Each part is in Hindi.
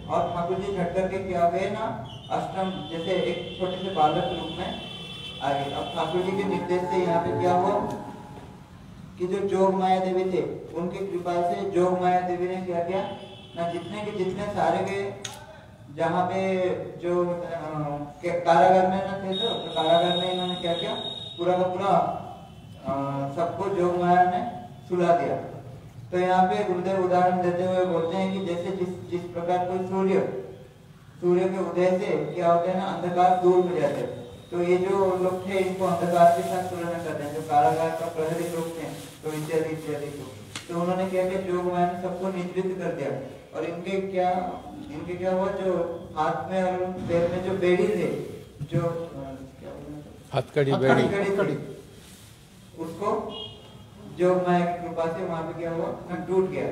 और ठाकुर जी झट करके क्या हुए ना अष्टम जैसे एक छोटे से बालक के रूप में आगे। अब ठाकुर जी के निर्देश से यहाँ पे क्या हुआ कि जो जोग माया देवी थे उनकी कृपा से जोग माया देवी ने क्या किया ना जितने के जितने सारे के जहाँ पे जो कारागार में न थे तो कारागार में इन्होंने क्या किया पूरा का पूरा सबको जोग माया ने सुला दिया। तो यहाँ पे गुरुदेव उदाहरण देते हुए बोलते हैं कि जैसे जिस प्रकार कोई सूर्य के उदय से क्या होता है ना अंधकार दूर हो जाते हैं। तो ये जो लोग थे इनको अंधकार के साथ तुलना करते हैं, जो कारागार का प्रहरी लोग थे तो इत्यादि इत्यादि तो उन्होंने क्या किया जोग माया ने सबको निवृत्त कर दिया। और इनके क्या हुआ जो हाथ में और पैर में जो बेड़ी थे जो हथकड़ी बेड़ी उसको जोग माया की कृपा से वहां पे क्या हुआ टूट गया।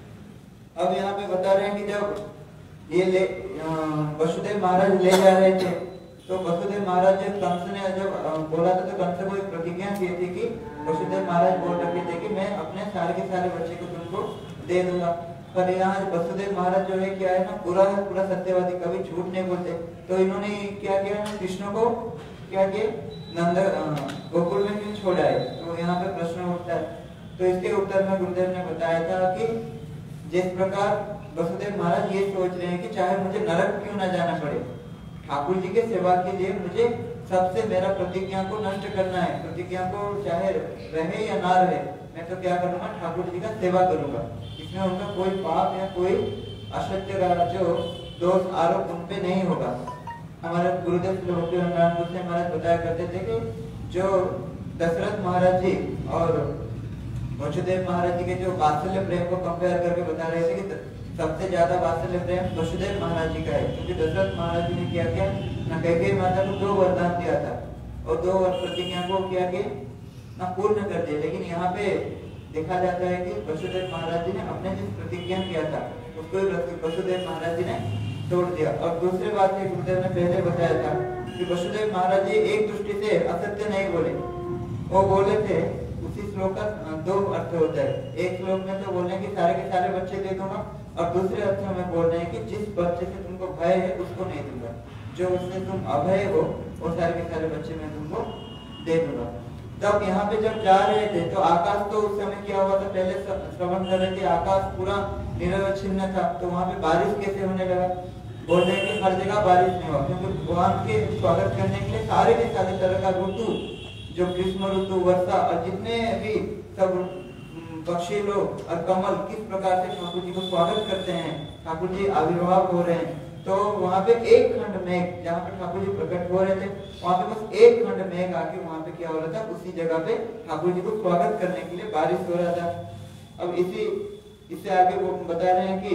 अब यहाँ पे बता रहे हैं कि जब ये वसुदेव महाराज ले जा रहे थे तो वसुदेव महाराज कंस ने जब बोला था तो कंस को एक प्रतिज्ञा की थी कि वसुदेव महाराज बोल रखे थे कि मैं अपने सारे के सारे बच्चे को तुमको दे दूंगा। पर यहाँ वसुदेव महाराज जो है क्या है ना पूरा सत्यवादी कभी झूठ नहीं बोलते। तो इन्होंने क्या किया कृष्ण को क्या किया नंद गोकुल में क्यों छोड़ा है। तो यहाँ पे प्रश्न उठता है। तो इसके उत्तर में गुरुदेव ने बताया था कि जिस प्रकार वसुदेव महाराज ये सोच रहे हैं कि चाहे मुझे नरक क्यों न जाना पड़े, ठाकुर जी के सेवा के लिए मुझे सबसे मेरा प्रतिज्ञा को नष्ट करना है। प्रतिज्ञा को चाहे रहे या ना रहे मैं तो क्या करूंगा ठाकुर जी का सेवा करूंगा। इसमें उनका कोई पाप या कोई असत्य का जो दोष आरोप उन पे नहीं होगा। हमारे गुरुदेव भक्ति महाराज बताया करते थे कि जो दशरथ महाराज जी और वसुदेव महाराज जी के जो वात्सल्य प्रेम को कंपेयर करके बता रहे थे कि सबसे ज्यादा वात्सल्य प्रेम वसुदेव महाराज जी का है, क्योंकि दशरथ महाराज जी ने क्या किया ना कैकेयी माता को 2 वरदान दिया था और 2 प्रतिज्ञा को क्या किया ना पूर्ण कर दिया। लेकिन यहाँ पे देखा जाता है कि वसुदेव महाराज जी ने अपने जिस प्रतिज्ञा किया था उसको वसुदेव महाराज जी ने तोड़ दिया। और दूसरी बात गुरुदेव ने पहले बताया था कि वसुदेव महाराज जी एक दृष्टि से असत्य नहीं बोले, वो बोले थे उसी श्लोक का 2 अर्थ होता है। एक श्लोक में तो बोले कि सारे के सारे बच्चे दे दूंगा और दूसरे अर्थ में बोल रहे हैं कि जिस बच्चे से तुमको भय है उसको नहीं दूंगा, जो उससे तुम अभय हो वो सारे के सारे बच्चे मैं तुमको दे दूंगा। तब यहाँ पे जब जा रहे थे तो आकाश तो उस समय क्या हुआ था पहले श्रवण कर रहे थे आकाश पूरा निरवच्छिन्न था। तो वहाँ पे बारिश कैसे होने लगा, बोल रहे हैं कि हर जगह बारिश नहीं हुआ क्योंकि भगवान के स्वागत करने के लिए सारे के सारे तरह का ऋतु जो ग्रीष्म ऋतु वर्षा और जितने भी सब पक्षी लोग और कमल किस प्रकार से ठाकुर जी को स्वागत करते हैं, ठाकुर जी आविर्भाव हो रहे हैं। तो वहाँ पे एक खंड मेघ जहाँ पे ठाकुर जी प्रकट हो रहे थे वहाँ पे बस एक खंड मेघ आके वहाँ पे क्या हो रहा था उसी जगह पे ठाकुर जी को स्वागत करने के लिए बारिश हो रहा था। अब इससे आगे वो बता रहे हैं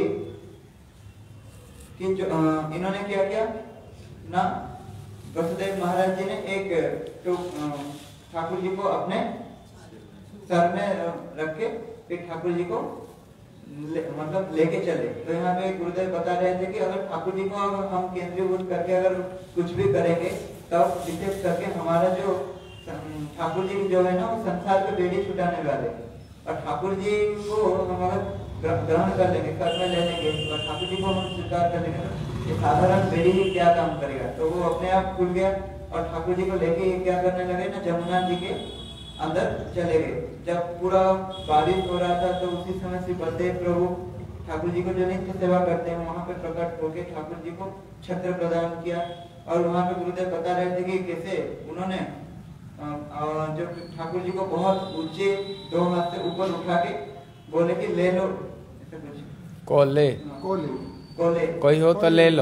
कि जो इन्होंने क्या किया ना वसुदेव महाराज जी ने एक तो ठाकुर जी को अपने सर में रख के फिर ठाकुर जी को मतलब लेके चले। तो यहाँ पे गुरुदेव बता रहे थे कि अगर ठाकुर जी को हम केंद्रीभूत करके अगर कुछ भी करेंगे तब विशेष करके हमारा जो ठाकुर जी जो है ना वो संसार पे बेड़ी छुटाने वाले और ठाकुर जी को हम अगर ग्रहण कर लेंगे सर में ले लेंगे और ठाकुर जी को हम स्वीकार कर लेंगे तो ये साधारण बेड़ी ही क्या काम करेगा। तो वो अपने आप खुल गया और ठाकुर जी को लेके क्या करने लगे ना जमुना जी के अंदर चले गए। जब पूरा बारिश हो रहा था तो उसी समय से बलदेव प्रभु ठाकुर जी को जो नित्य सेवा करते हैं वहां पे प्रकट होके ठाकुर जी को छत्र प्रदान किया। और वहां पे गुरुदेव बता रहे थे कि कैसे उन्होंने जो ठाकुर जी को बहुत ऊंचे 2 हाथ से ऊपर उठा के बोले कि ले लो ऐसा कुछ कोले कोई हो तो ले लो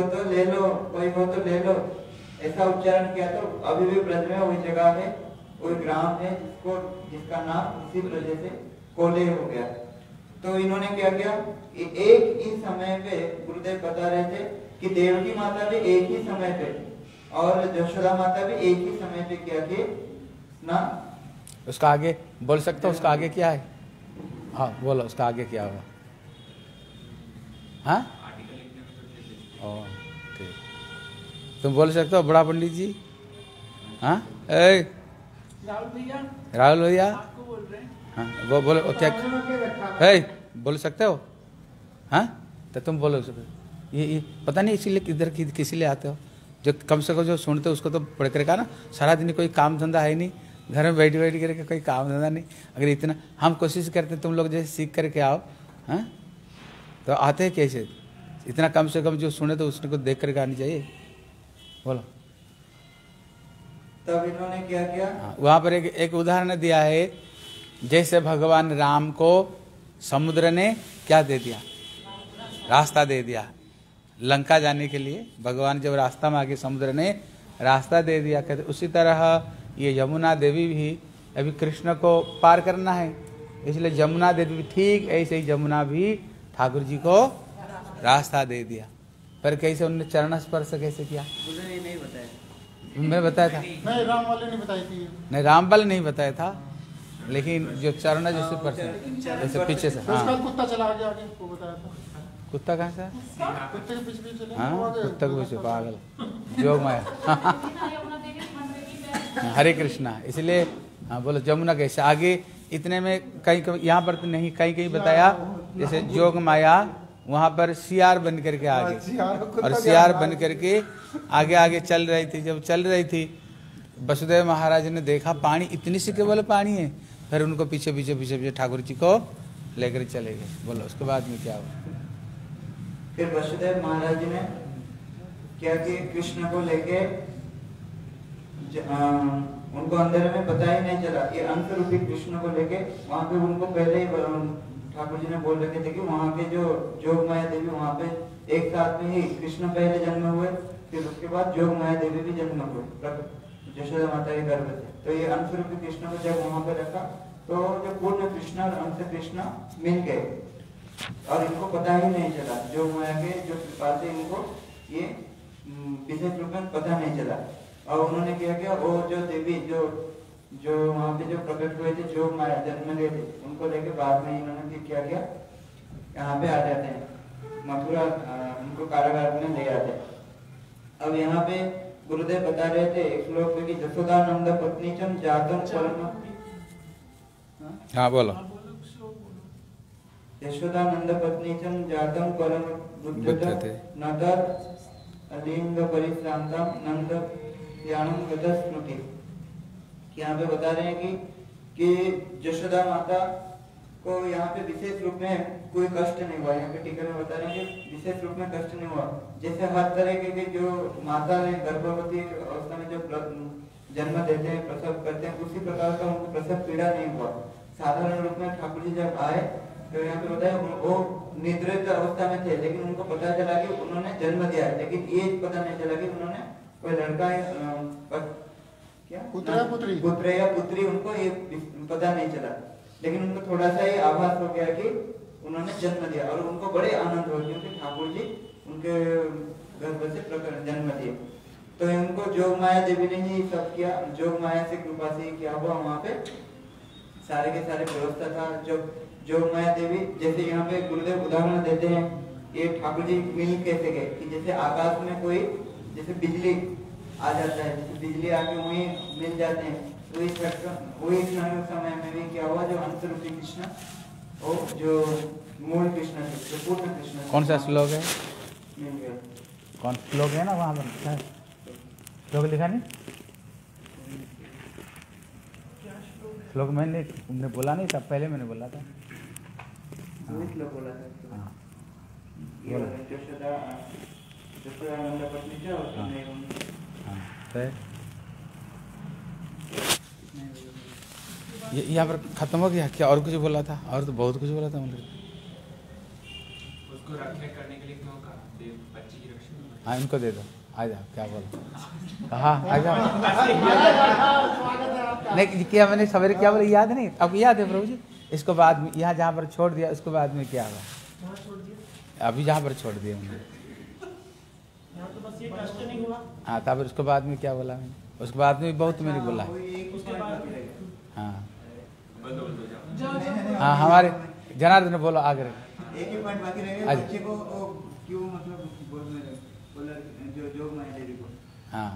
ऐसा उच्चारण किया। तो अभी भी ब्रज में वही जगह है कोई ग्राम है जिसका नाम इसी वजह से कोले हो गया। तो इन्होंने क्या किया एक ही समय पे गुरुदेव बता रहे थे कि देवकी माता भी एक ही समय पे और यशोदा माता भी एक ही समय पे क्या किए ना। उसका आगे बोल सकते हो, उसका आगे क्या है? हाँ बोलो, उसका आगे क्या हुआ? हाँ ठीक, तुम बोल सकते हो बड़ा पंडित जी? हाँ राहुल भैया हाँ वो बोलो क्या है, बोल सकते हो? हाँ तो तुम बोलो ये पता नहीं इसीलिए इधर किसी लिए आते हो, जो कम से कम जो सुनते हो उसको तो पढ़ कर का ना, सारा दिन कोई काम धंधा है नहीं, घर में बैठ करके कोई काम धंधा नहीं। अगर इतना हम कोशिश करते हैं तुम लोग जैसे सीख करके आओ, हाँ तो आते हैं कैसे? इतना कम से कम जो सुने तो उसको देख करके आनी चाहिए। बोलो। तब इन्होंने क्या किया? वहां पर एक उदाहरण दिया है, जैसे भगवान राम को समुद्र ने क्या दे दिया? रास्ता दे दिया लंका जाने के लिए। भगवान जब रास्ता मांगे समुद्र ने रास्ता दे दिया। कहते उसी तरह ये यमुना देवी भी अभी कृष्ण को पार करना है, इसलिए यमुना देवी भी ठीक ऐसे ही यमुना भी ठाकुर जी को रास्ता दे दिया। पर कैसे उन्होंने चरण स्पर्श कैसे किया? मुझे नहीं बताया, मैं बताया था? नहीं, राम वाले नहीं बताई थी। नहीं, राम वाले नहीं बताया था, लेकिन जो चरण जैसे स्पर्श जैसे पीछे से। हाँ, कुत्ता चला आगे आगे वो बताया था। कुत्ता कहाँ से? कुत्ते के पीछे पीछे चले। हाँ, कुत्ता के पीछे पागल जोग माया। हरे कृष्णा। इसलिए हाँ बोलो, जमुना कैसे आगे इतने में कहीं यहाँ पर तो नहीं, कहीं कहीं बताया जैसे जोग माया वहां पर सियार बन करके आगे, और सियार बन करके आगे आगे चल रही थी। जब चल रही थी वसुदेव महाराज ने देखा पानी इतनी सी केवल पानी है, फिर उनको पीछे पीछे पीछे पीछे ठाकुर जी को लेकर चले गए। बोलो उसके बाद में क्या हुआ? फिर वसुदेव महाराज ने क्या कि कृष्ण को लेके उनको अंधेरे में पता ही नहीं चला, ये अंत रूपी कृष्ण को लेके वहां पे उनको पहले ही ठाकुर जी ने बोल रखे थे कि वहां के जो जोग माया देवी वहां पे एक साथ में ही कृष्ण पहले जन्म हुए, फिर उसके बाद जोग माया देवी भी जन्म हुए यशोदा माता के गर्भ से। तो ये अंश रूपी कृष्ण को जब वहां पे रखा तो जो पूर्ण कृष्ण और अंश कृष्ण मिल गए, और इनको पता ही नहीं चला, जोग माया के जो कृपा से इनको ये विशेष रूप में पता नहीं चला। और उन्होंने क्या किया, वो जो देवी जो वहां पे जो प्रकट हुए थे, जोग माया जन्म गए थे, उनको लेके बाद में इन्होंने फिर क्या किया, यहाँ पे आ जाते हैं मथुरा, उनको कारागार में ले आते हैं। अब यहाँ पे गुरुदेव बता रहे थे एक श्लोक में कि जसोदानंद पत्नी चम जातम परम। हाँ बोलो। यशोदानंद पत्नी चम जातम परम बुद्धते नदर अलिंग परिश्रांतम नंद ज्ञानम गतः स्मृति। यहाँ पे बता रहे हैं कि यशोदा माता को यहाँ पे विशेष रूप में कोई कष्ट नहीं हुआ। यहाँ पे टीका में बता रहे हैं कि विशेष रूप में कष्ट नहीं हुआ, जैसे हर तरह के जो माता ने गर्भवती अवस्था में जो जन्म देते हैं, प्रसव करते हैं, उसी प्रकार का उनको प्रसव पीड़ा नहीं हुआ। साधारण रूप में ठाकुर जी जब आए तो यहाँ पे बताया वो निद्रित अवस्था में थे, लेकिन उनको पता चला कि उन्होंने जन्म दिया है, लेकिन ये पता नहीं चला कि उन्होंने कोई लड़का क्या पुत्र या पुत्री, उनको ये पता नहीं चला, लेकिन उनको थोड़ा सा ये आभास हो गया कि उन्होंने जन्म दिया, और उनको बड़े आनंद हो क्योंकि ठाकुर जी उनके गर्भ से प्रकट जन्म दिए। तो उनको जोग माया देवी ने ही सब किया, जोग माया से कृपा से क्या हुआ, वहां पे सारे के सारे व्यवस्था था। जो जोग माया देवी, जैसे यहाँ पे गुरुदेव उदाहरण देते हैं, ये ठाकुर जी मिल कैसे गए कि जैसे आकाश में कोई जैसे बिजली आ जाता है, जैसे बिजली आके वहीं मिल जाते हैं, वही समय में भी क्या हुआ, जो अंश रूपी कृष्ण और जो मूल कृष्ण थे, जो पूर्ण कृष्ण। कौन सा श्लोक है? मिल गए। कौन श्लोक है ना वहाँ पर श्लोक लिखा नहीं? श्लोक मैंने तुमने बोला नहीं था, पहले मैंने बोला था। श्लोक बोला था। हाँ ये यहाँ पर खत्म हो गया क्या? और कुछ बोला था? और तो बहुत कुछ बोला था मतलब। उसको रखने करने के लिए क्यों कहा? बच्चे की रक्षा। हाँ इनको दे दो, आ जाओ। क्या बोला? हाँ आ जाओ। नहीं क्या मैंने सवेरे क्या बोला याद नहीं? आपको याद है प्रभु जी? इसको बाद में यहाँ जहाँ पर छोड़ दिया, उसके बाद में क्या हुआ? अभी जहाँ पर छोड़ दिया उन्होंने। हाँ तब उसके बाद में क्या बोला मैंने? उसके बाद में बहुत मैंने बोला। हाँ हाँ हमारे जनार्दन ने बोला आगे। एक ही पॉइंट बाकी रहेगा, बच्चे को क्यों मतलब बोला जो जोग माया देवी को। हाँ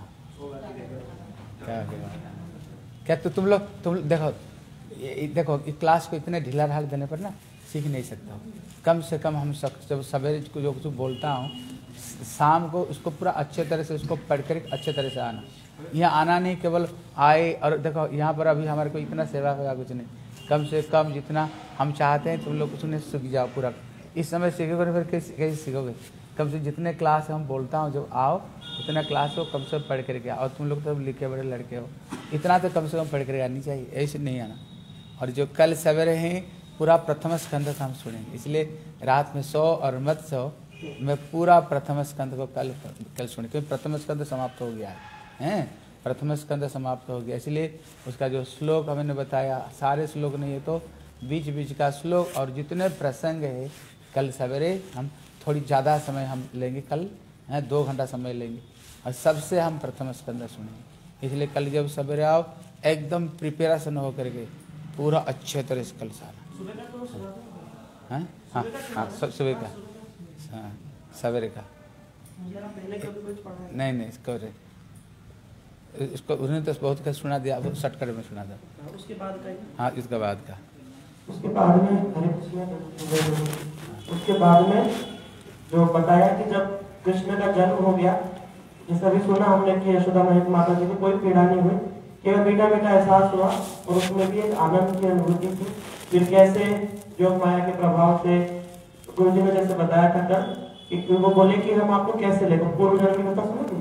क्या तो तुम लोग देखो देखो क्लास को इतने ढीला ढाल देने पर ना सीख नहीं सकता हूँ। कम से कम हम जब सवेरे को जो कुछ बोलता हूँ शाम को उसको पूरा अच्छे तरह से उसको पढ़ कर अच्छे तरह से आना। यहाँ आना नहीं, केवल आए और देखो यहाँ पर अभी हमारे को इतना सेवा होगा कुछ नहीं, कम से कम जितना हम चाहते हैं तुम लोग उसने सीख जाओ पूरा। इस समय सीखोगे फिर कैसे सीखोगे? कम से जितने क्लास हम बोलता हूँ जब आओ उतना क्लास हो कम से कम पढ़ करके आओ। और तुम लोग तो लिखे बड़े लड़के हो, इतना तो कम से कम पढ़ करके आनी चाहिए, ऐसे नहीं आना। और जो कल सवेरे हैं पूरा प्रथम स्कंद का हम सुनेंगे, इसलिए रात में सो और मत सो, मैं पूरा प्रथम स्कंद को कल सुने, क्योंकि प्रथम स्कंद समाप्त हो गया है, प्रथम स्कंद समाप्त हो गया। इसलिए उसका जो श्लोक हमने बताया, सारे श्लोक नहीं है तो बीच बीच का श्लोक और जितने प्रसंग है कल सवेरे हम थोड़ी ज़्यादा समय हम लेंगे, कल 2 घंटा समय लेंगे और सबसे हम प्रथम स्कंद सुनेंगे। इसलिए कल जब सवेरे आओ एकदम प्रिपेरेशन हो करके पूरा अच्छे तरह से कल सारा हाँ हाँ हाँ सुबह का, हाँ सवेरे का नहीं इसको इसको उन्होंने तो बहुत का सुना दिया, अब शॉर्टकट में सुना था उसके बाद का। हाँ इसके बाद का, उसके बाद में हरे कृष्ण, उसके बाद में जो बताया कि जब कृष्ण का जन्म हो गया, जैसे अभी सुना हमने कि यशोदा माता जी को कोई पीड़ा नहीं हुई, केवल मीठा मीठा एहसास हुआ और उसमें भी एक आनंद की अनुभूति थी। फिर कैसे योग माया के प्रभाव से गुरु जी ने जैसे बताया था कल कि वो बोले कि हम आपको कैसे लेंगे, पूर्व जन्म की कथा सुनी,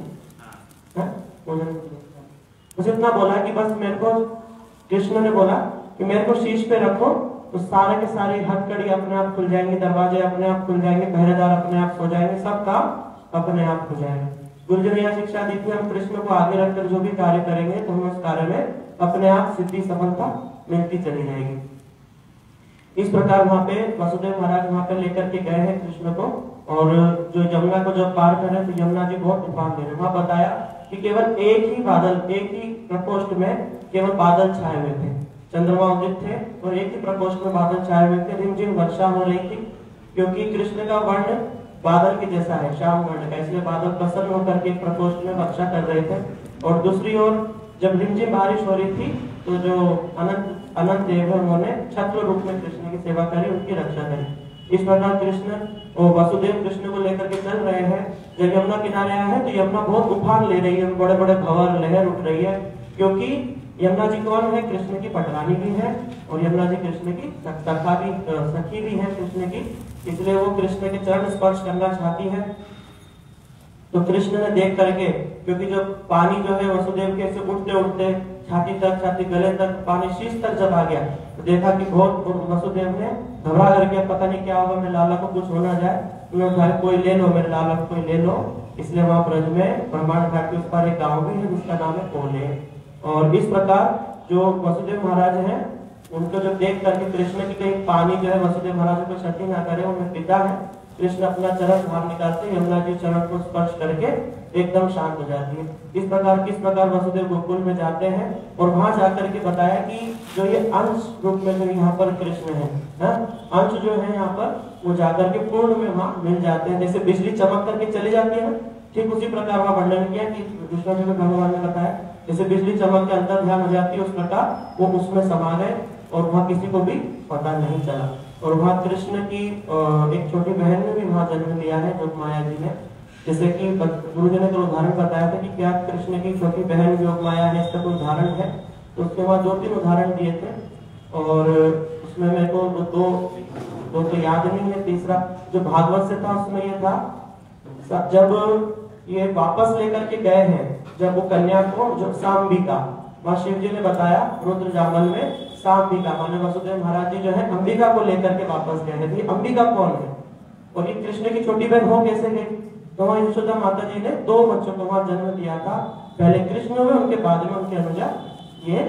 मुझे इतना बोला कि बस मेरे को कृष्ण ने बोला कि मेरे को शीश पे रखो तो सारे के सारे हथकड़ी अपने आप खुल जाएंगे, दरवाजे अपने आप खुल जाएंगे, पहरेदार अपने आप सो जाएंगे, सब काम अपने आप हो जाएंगे। गुरु जी ने यह शिक्षा दी थी हम कृष्ण को आगे रखकर जो भी कार्य करेंगे तो हमें उस कार्य में अपने आप सिद्धि सफलता मिलती चली जाएगी। इस प्रकार वहाँ पे वसुदेव महाराज वहाँ पे लेकर के गए हैं कृष्ण को, और जो यमुना को जब पार कर रहे तो यमुना जी बहुत तूफान दे रहे। वहाँ बताया कि केवल एक ही बादल, एक ही प्रकोष्ठ में केवल बादल छाए हुए थे, चंद्रमा उदित थे और एक ही प्रकोष्ठ में बादल छाए हुए थे। रिमझिम वर्षा हो रही थी क्योंकि कृष्ण का वर्ण बादल के जैसा है, श्याम वर्ण का, इसलिए बादल प्रसन्न होकर के एक प्रकोष्ठ में वर्षा कर रहे थे। और दूसरी ओर जब रिमझिम बारिश हो रही थी तो जो अनंत देव है उन्होंने छत्र रूप में कृष्ण की सेवा करी, उनकी रक्षा करी। इस प्रकार कृष्ण और वसुदेव कृष्ण को लेकर के चल रहे हैं। जब यमुना किनारे आए हैं तो यमुना बहुत उफान ले रही है, बड़े बड़े भंवर लहर उठ रही है, क्योंकि यमुना जी कौन है? कृष्ण की पटरानी भी है और यमुना जी कृष्ण की सखी भी है कृष्ण की, इसलिए वो कृष्ण के चरण स्पर्श करना चाहती है। तो कृष्ण ने देख करके, क्योंकि जब पानी जो है वसुदेव के से उठते उठते छाती तक, छाती गले तक, पानी शीश तक जब आ गया तो देखा कि बहुत, वसुदेव ने घबरा करके पता नहीं क्या होगा, मेरे लाला को कुछ हो ना जाए, उन्होंने कोई ले लो, मेरे लाला को कोई ले लो। इसलिए वहां ब्रज में ब्रह्मांड घाट के उस पर एक गाँव भी है जिसका नाम है कोले। और इस प्रकार जो वसुदेव महाराज हैं उनको जब देख करके कृष्ण की कहीं पानी जो है वसुदेव महाराज को क्षति ना करे, उनमें पिता है, कृष्ण अपना चरण बाहर निकालते यमुना जी चरण को स्पर्श करके एकदम शांत हो जाती है। किस प्रकार वसुदेव गोकुल में जाते हैं और वहां जाकर के बताया कि जो ये अंश रूप में जो यहाँ पर कृष्ण है, अंश जो है यहाँ पर वो जाकर के पूर्ण में वहां मिल जाते हैं, जैसे बिजली चमक करके चली जाती है ना, ठीक उसी प्रकार वहां वर्णन किया कि विष्णु जी भगवान ने बताया जैसे बिजली चमक के अंदर ध्यान हो जाती है, उस प्रकार वो उसमें समा गए और वहां किसी को भी पता नहीं चला। और वहां कृष्ण की एक छोटी बहन ने भी वहां जन्म लिया है, योग माया जी ने, जैसे कि गुरु जी ने तो उदाहरण बताया था कि क्या कृष्ण की छोटी बहन योग माया है, इसका कोई उदाहरण है, तो उसके बाद 2-3 उदाहरण दिए थे और उसमें मेरे को दो तो याद नहीं है, तीसरा जो भागवत से था उसमें ये था जब ये वापस लेकर के गए हैं, जब वो कन्या को जो सांबिका, वहां शिव जी ने बताया रुद्र जामल में सांबिका माने वसुदेव महाराज जी जो है अंबिका को लेकर के वापस गए हैं। अंबिका कौन है और ये कृष्ण की छोटी बहन हो कैसे गई? तो वहां यशोदा माता जी ने 2 बच्चों को वहां जन्म दिया था, पहले कृष्ण हुए, उनके बाद में उनके अनुजा ये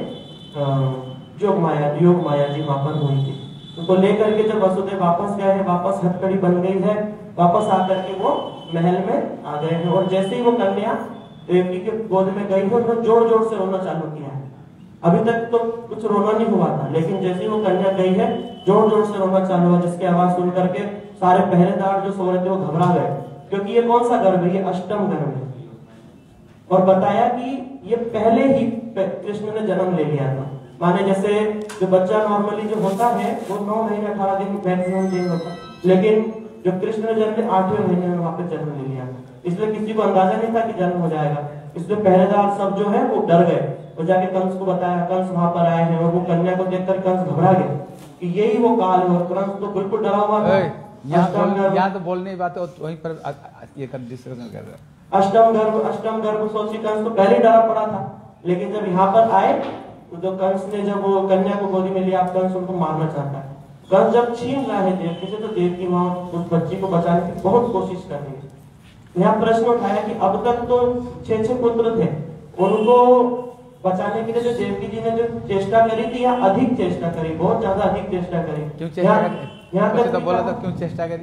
योग माया जी वहां पर हुई थी। उनको लेकर के जब वसुदेव वापस गए हैं, वापस हथकड़ी बन गई है, वापस आकर के वो महल में आ गए हैं और जैसे ही वो कन्या देवकी के गोद में गई है तो जोर जोर से रोना चालू किया है। अभी तक तो कुछ रोना नहीं हुआ था, लेकिन जैसे ही वो कन्या गई है जोर जोर से रोना चालू हुआ, जिसकी आवाज सुन करके सारे पहरेदार जो सो रहे थे वो घबरा गए, क्योंकि ये कौन सा गर्भ है? ये अष्टम गर्भ है। और बताया कि ये पहले ही कृष्ण ने जन्म ले लिया था, माने जैसे जो बच्चा नॉर्मली जो होता है वो 9 महीने 18 दिन मैक्सिमम दिन होता है, लेकिन जो कृष्ण ने जन्म 8वें महीने में वहां पे जन्म ले लिया, इसलिए किसी को अंदाजा नहीं था कि जन्म हो जाएगा। इसलिए पहरेदार सब जो है वो डर गए और जाके कंस को बताया, कंस वहां पर आए हैं, और वो कन्या को देखकर कंस घबरा गया कि यही वो काल है, और कंस तो बिल्कुल डरा हुआ था। यहाँ तो बोलने की बात है, वहीं पर ये डिस्कशन कर रहे हैं। अष्टम गर्भ सोची कंस तो पहले डरा पड़ा था, लेकिन जब यहाँ पर आए तो कंस ने जब वो कन्या को गोदी में लिया, कंस उनको मारना चाहता है। कंस जब छीन रहा है देवकी से, तो देवकी वहां उस बच्ची को बचाने की बहुत कोशिश कर रही है। यहाँ प्रश्न उठाया कि अब तक तो 6 पुत्र थे, उनको बचाने के लिए जो देवकी जी ने जो चेष्टा करी थी, या अधिक चेष्टा करी, बहुत ज्यादा अधिक चेष्टा करी। क्यों चेष्टा करी? यहाँ तक तो बोला था क्यों चेष्टा करी,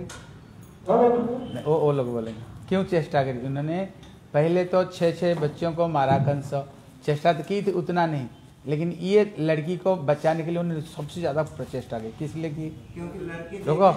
वो लोग बोलेंगे क्यों चेष्टा करी। उन्होंने पहले तो 6 बच्चों को मारा, कंस चेष्टा तो की थी उतना नहीं, लेकिन ये लड़की को बचाने के लिए उन्होंने सबसे ज्यादा प्रचेष्टा की। किस लिए की? क्योंकि लड़की रुको,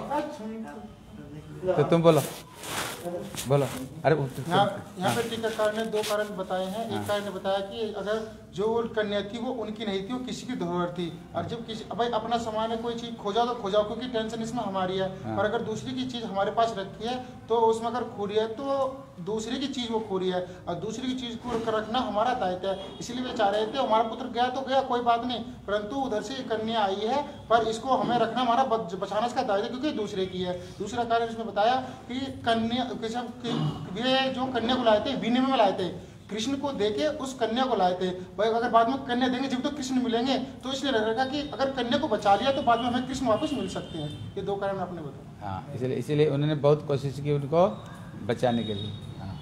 तो तुम बोलो बोलो। अरे यहाँ पे टीकाकार ने 2 कारण बताए हैं। एक कारण ने बताया कि अगर जो कन्या थी वो उनकी नहीं थी, वो किसी की धरोहर थी, और जब किसी भाई अपना सामान है, कोई चीज खोजा तो खोजाओ, क्योंकि टेंशन इसमें हमारी है, और अगर दूसरी की चीज हमारे पास रखी है तो उसमें अगर खो रही है तो दूसरी की चीज वो खो रही है, और दूसरी की चीज को रखना हमारा दायित्व है। इसलिए वे चाह रहे थे हमारा पुत्र गया तो गया, कोई बात नहीं, परंतु उधर से कन्या आई है, पर इसको हमें रखना हमारा बचाना इसका दायित्व, क्योंकि दूसरे की है। दूसरा कारण इसमें बताया कि कन्या वे जो कन्या को लाए थे विनिमय में लाए थे, कृष्ण को देके उस कन्या को लाए थे। भाई अगर बाद में कन्या देंगे जब तो कृष्ण मिलेंगे, तो इसलिए रहेगा कि अगर कन्या को बचा लिया तो बाद में हमें कृष्ण वापस मिल सकते हैं। ये 2 कारण आपने बताया। हाँ, इसलिए उन्होंने बहुत कोशिश की उनको बचाने के लिए। हाँ।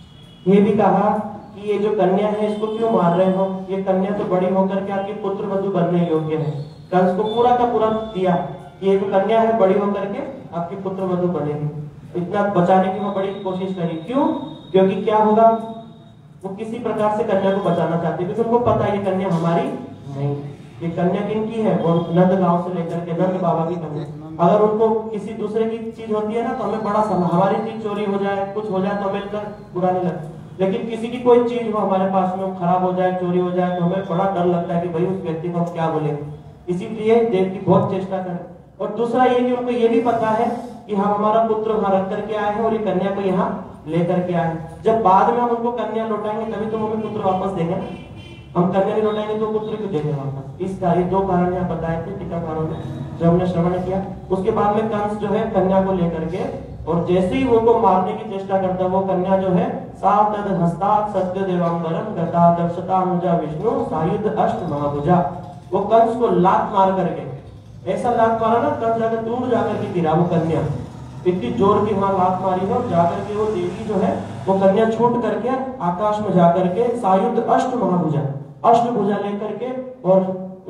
ये भी कहा कि ये जो कन्या है इसको क्यों मार रहे हो, ये कन्या तो बड़ी होकर के आपकी पुत्र वधु बनने योग्य है। कंस को पूरा का पूरा दिया कि ये जो कन्या है बड़ी होकर के आपकी पुत्र वधु बनेगी। इतना बचाने की वो बड़ी कोशिश करी। क्यों? क्योंकि क्या होगा, वो किसी प्रकार से कन्या को बचाना चाहते, क्योंकि उनको पता है ये कन्या हमारी नहीं, ये कन्या किनकी है, वो नंद गांव से लेकर के नंद बाबा की कन्या। अगर उनको किसी दूसरे की चीज होती है ना तो हमें बड़ा समय, हमारी चीज चोरी हो जाए, कुछ हो जाए तो हमें इतना बुरा नहीं लगता, लेकिन किसी की कोई चीज हो हमारे पास में खराब हो जाए, चोरी हो जाए, तो हमें बड़ा डर लगता है कि भाई उस व्यक्ति को हम क्या बोलेंगे। इसीलिए देव की बहुत चेष्टा करें। और दूसरा ये कि उनको ये भी पता है कि हम हमारा पुत्र वहां रख करके आए हैं और ये कन्या को यहाँ लेकर के आए। जब बाद में हम उनको कन्या लौटाएंगे तभी तो हमें पुत्र वापस देंगे, हम कन्या नहीं लौटाएंगे तो पुत्र क्यों देंगे वापस। इस सारी 2 कारण यहाँ बताए थे टीकाकारों ने, जो हमने श्रवण किया। उसके बाद में कंस जो है कन्या को लेकर के, और जैसे ही वो मारने की चेष्टा करता है, वो कन्या जो है सात हस्तात् सत्य देवांबरम गता दर्शतानुजा विष्णु सायुध अष्ट महाभुजा, वो कंस को लात मार करके, ऐसा लात मारा ना कंस जाकर दूर जाकर के गिरा वो कन्या, इतनी जोर की वहां लात मारी है, और जाकर के वो देवी जो है वो कन्या छूट करके आकाश में जाकर के सायुध अष्ट महाभुजा, अष्टभुजा लेकर के, और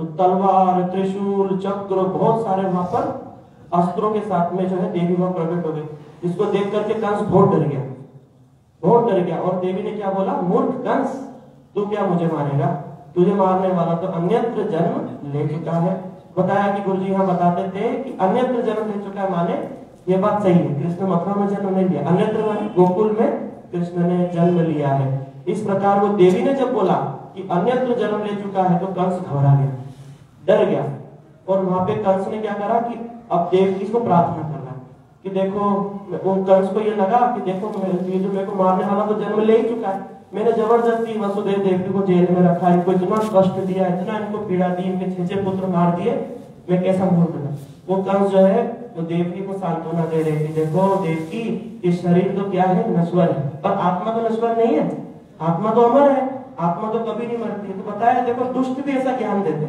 तलवार त्रिशूल चक्र बहुत सारे वहां पर अस्त्रों के साथ में जो है देवी वहां प्रकट हो गई। जिसको देख करके कंस बहुत डर गया, बहुत डर गया। और देवी ने क्या बोला, मूर्ख कंस, तू क्या मुझे मारेगा, तुझे मारने वाला तो अन्यत्र जन्म ले चुका है। बताया कि गुरुजी यहाँ बताते थे कि अन्यत्र जन्म ले चुका है, माने ये बात सही है, कृष्ण मथुरा में जन्म नहीं लिया, अन्यत्र माने गोकुल में कृष्ण ने जन्म लिया है। इस प्रकार वो देवी ने जब बोला कि अन्यत्र जन्म ले चुका है तो कंस घबरा गया, डर गया। और वहां पे कंस ने क्या करा कि अब देवकी को प्रार्थना कर रहा कि देखो, वो कंस को ये लगा कि देखो ये जो मेरे को मारने वाला तो जन्म ले ही चुका है, मैंने जबरदस्ती वसुदेव देवकी को जेल में रखा, इनको इतना कष्ट दिया, इतना इनको पीड़ा दी, इनके 6 पुत्र मार दिए, मैं कैसा मूर्ख था। वो कंस जो है तो देवकी को सांत्वना दे रहे थे, देखो देवकी, इस शरीर तो क्या है, नश्वर है, पर आत्मा तो नश्वर नहीं है, आत्मा तो अमर है, आत्मा तो कभी नहीं मरती। तो बताया देखो दुष्ट भी ऐसा ज्ञान देते,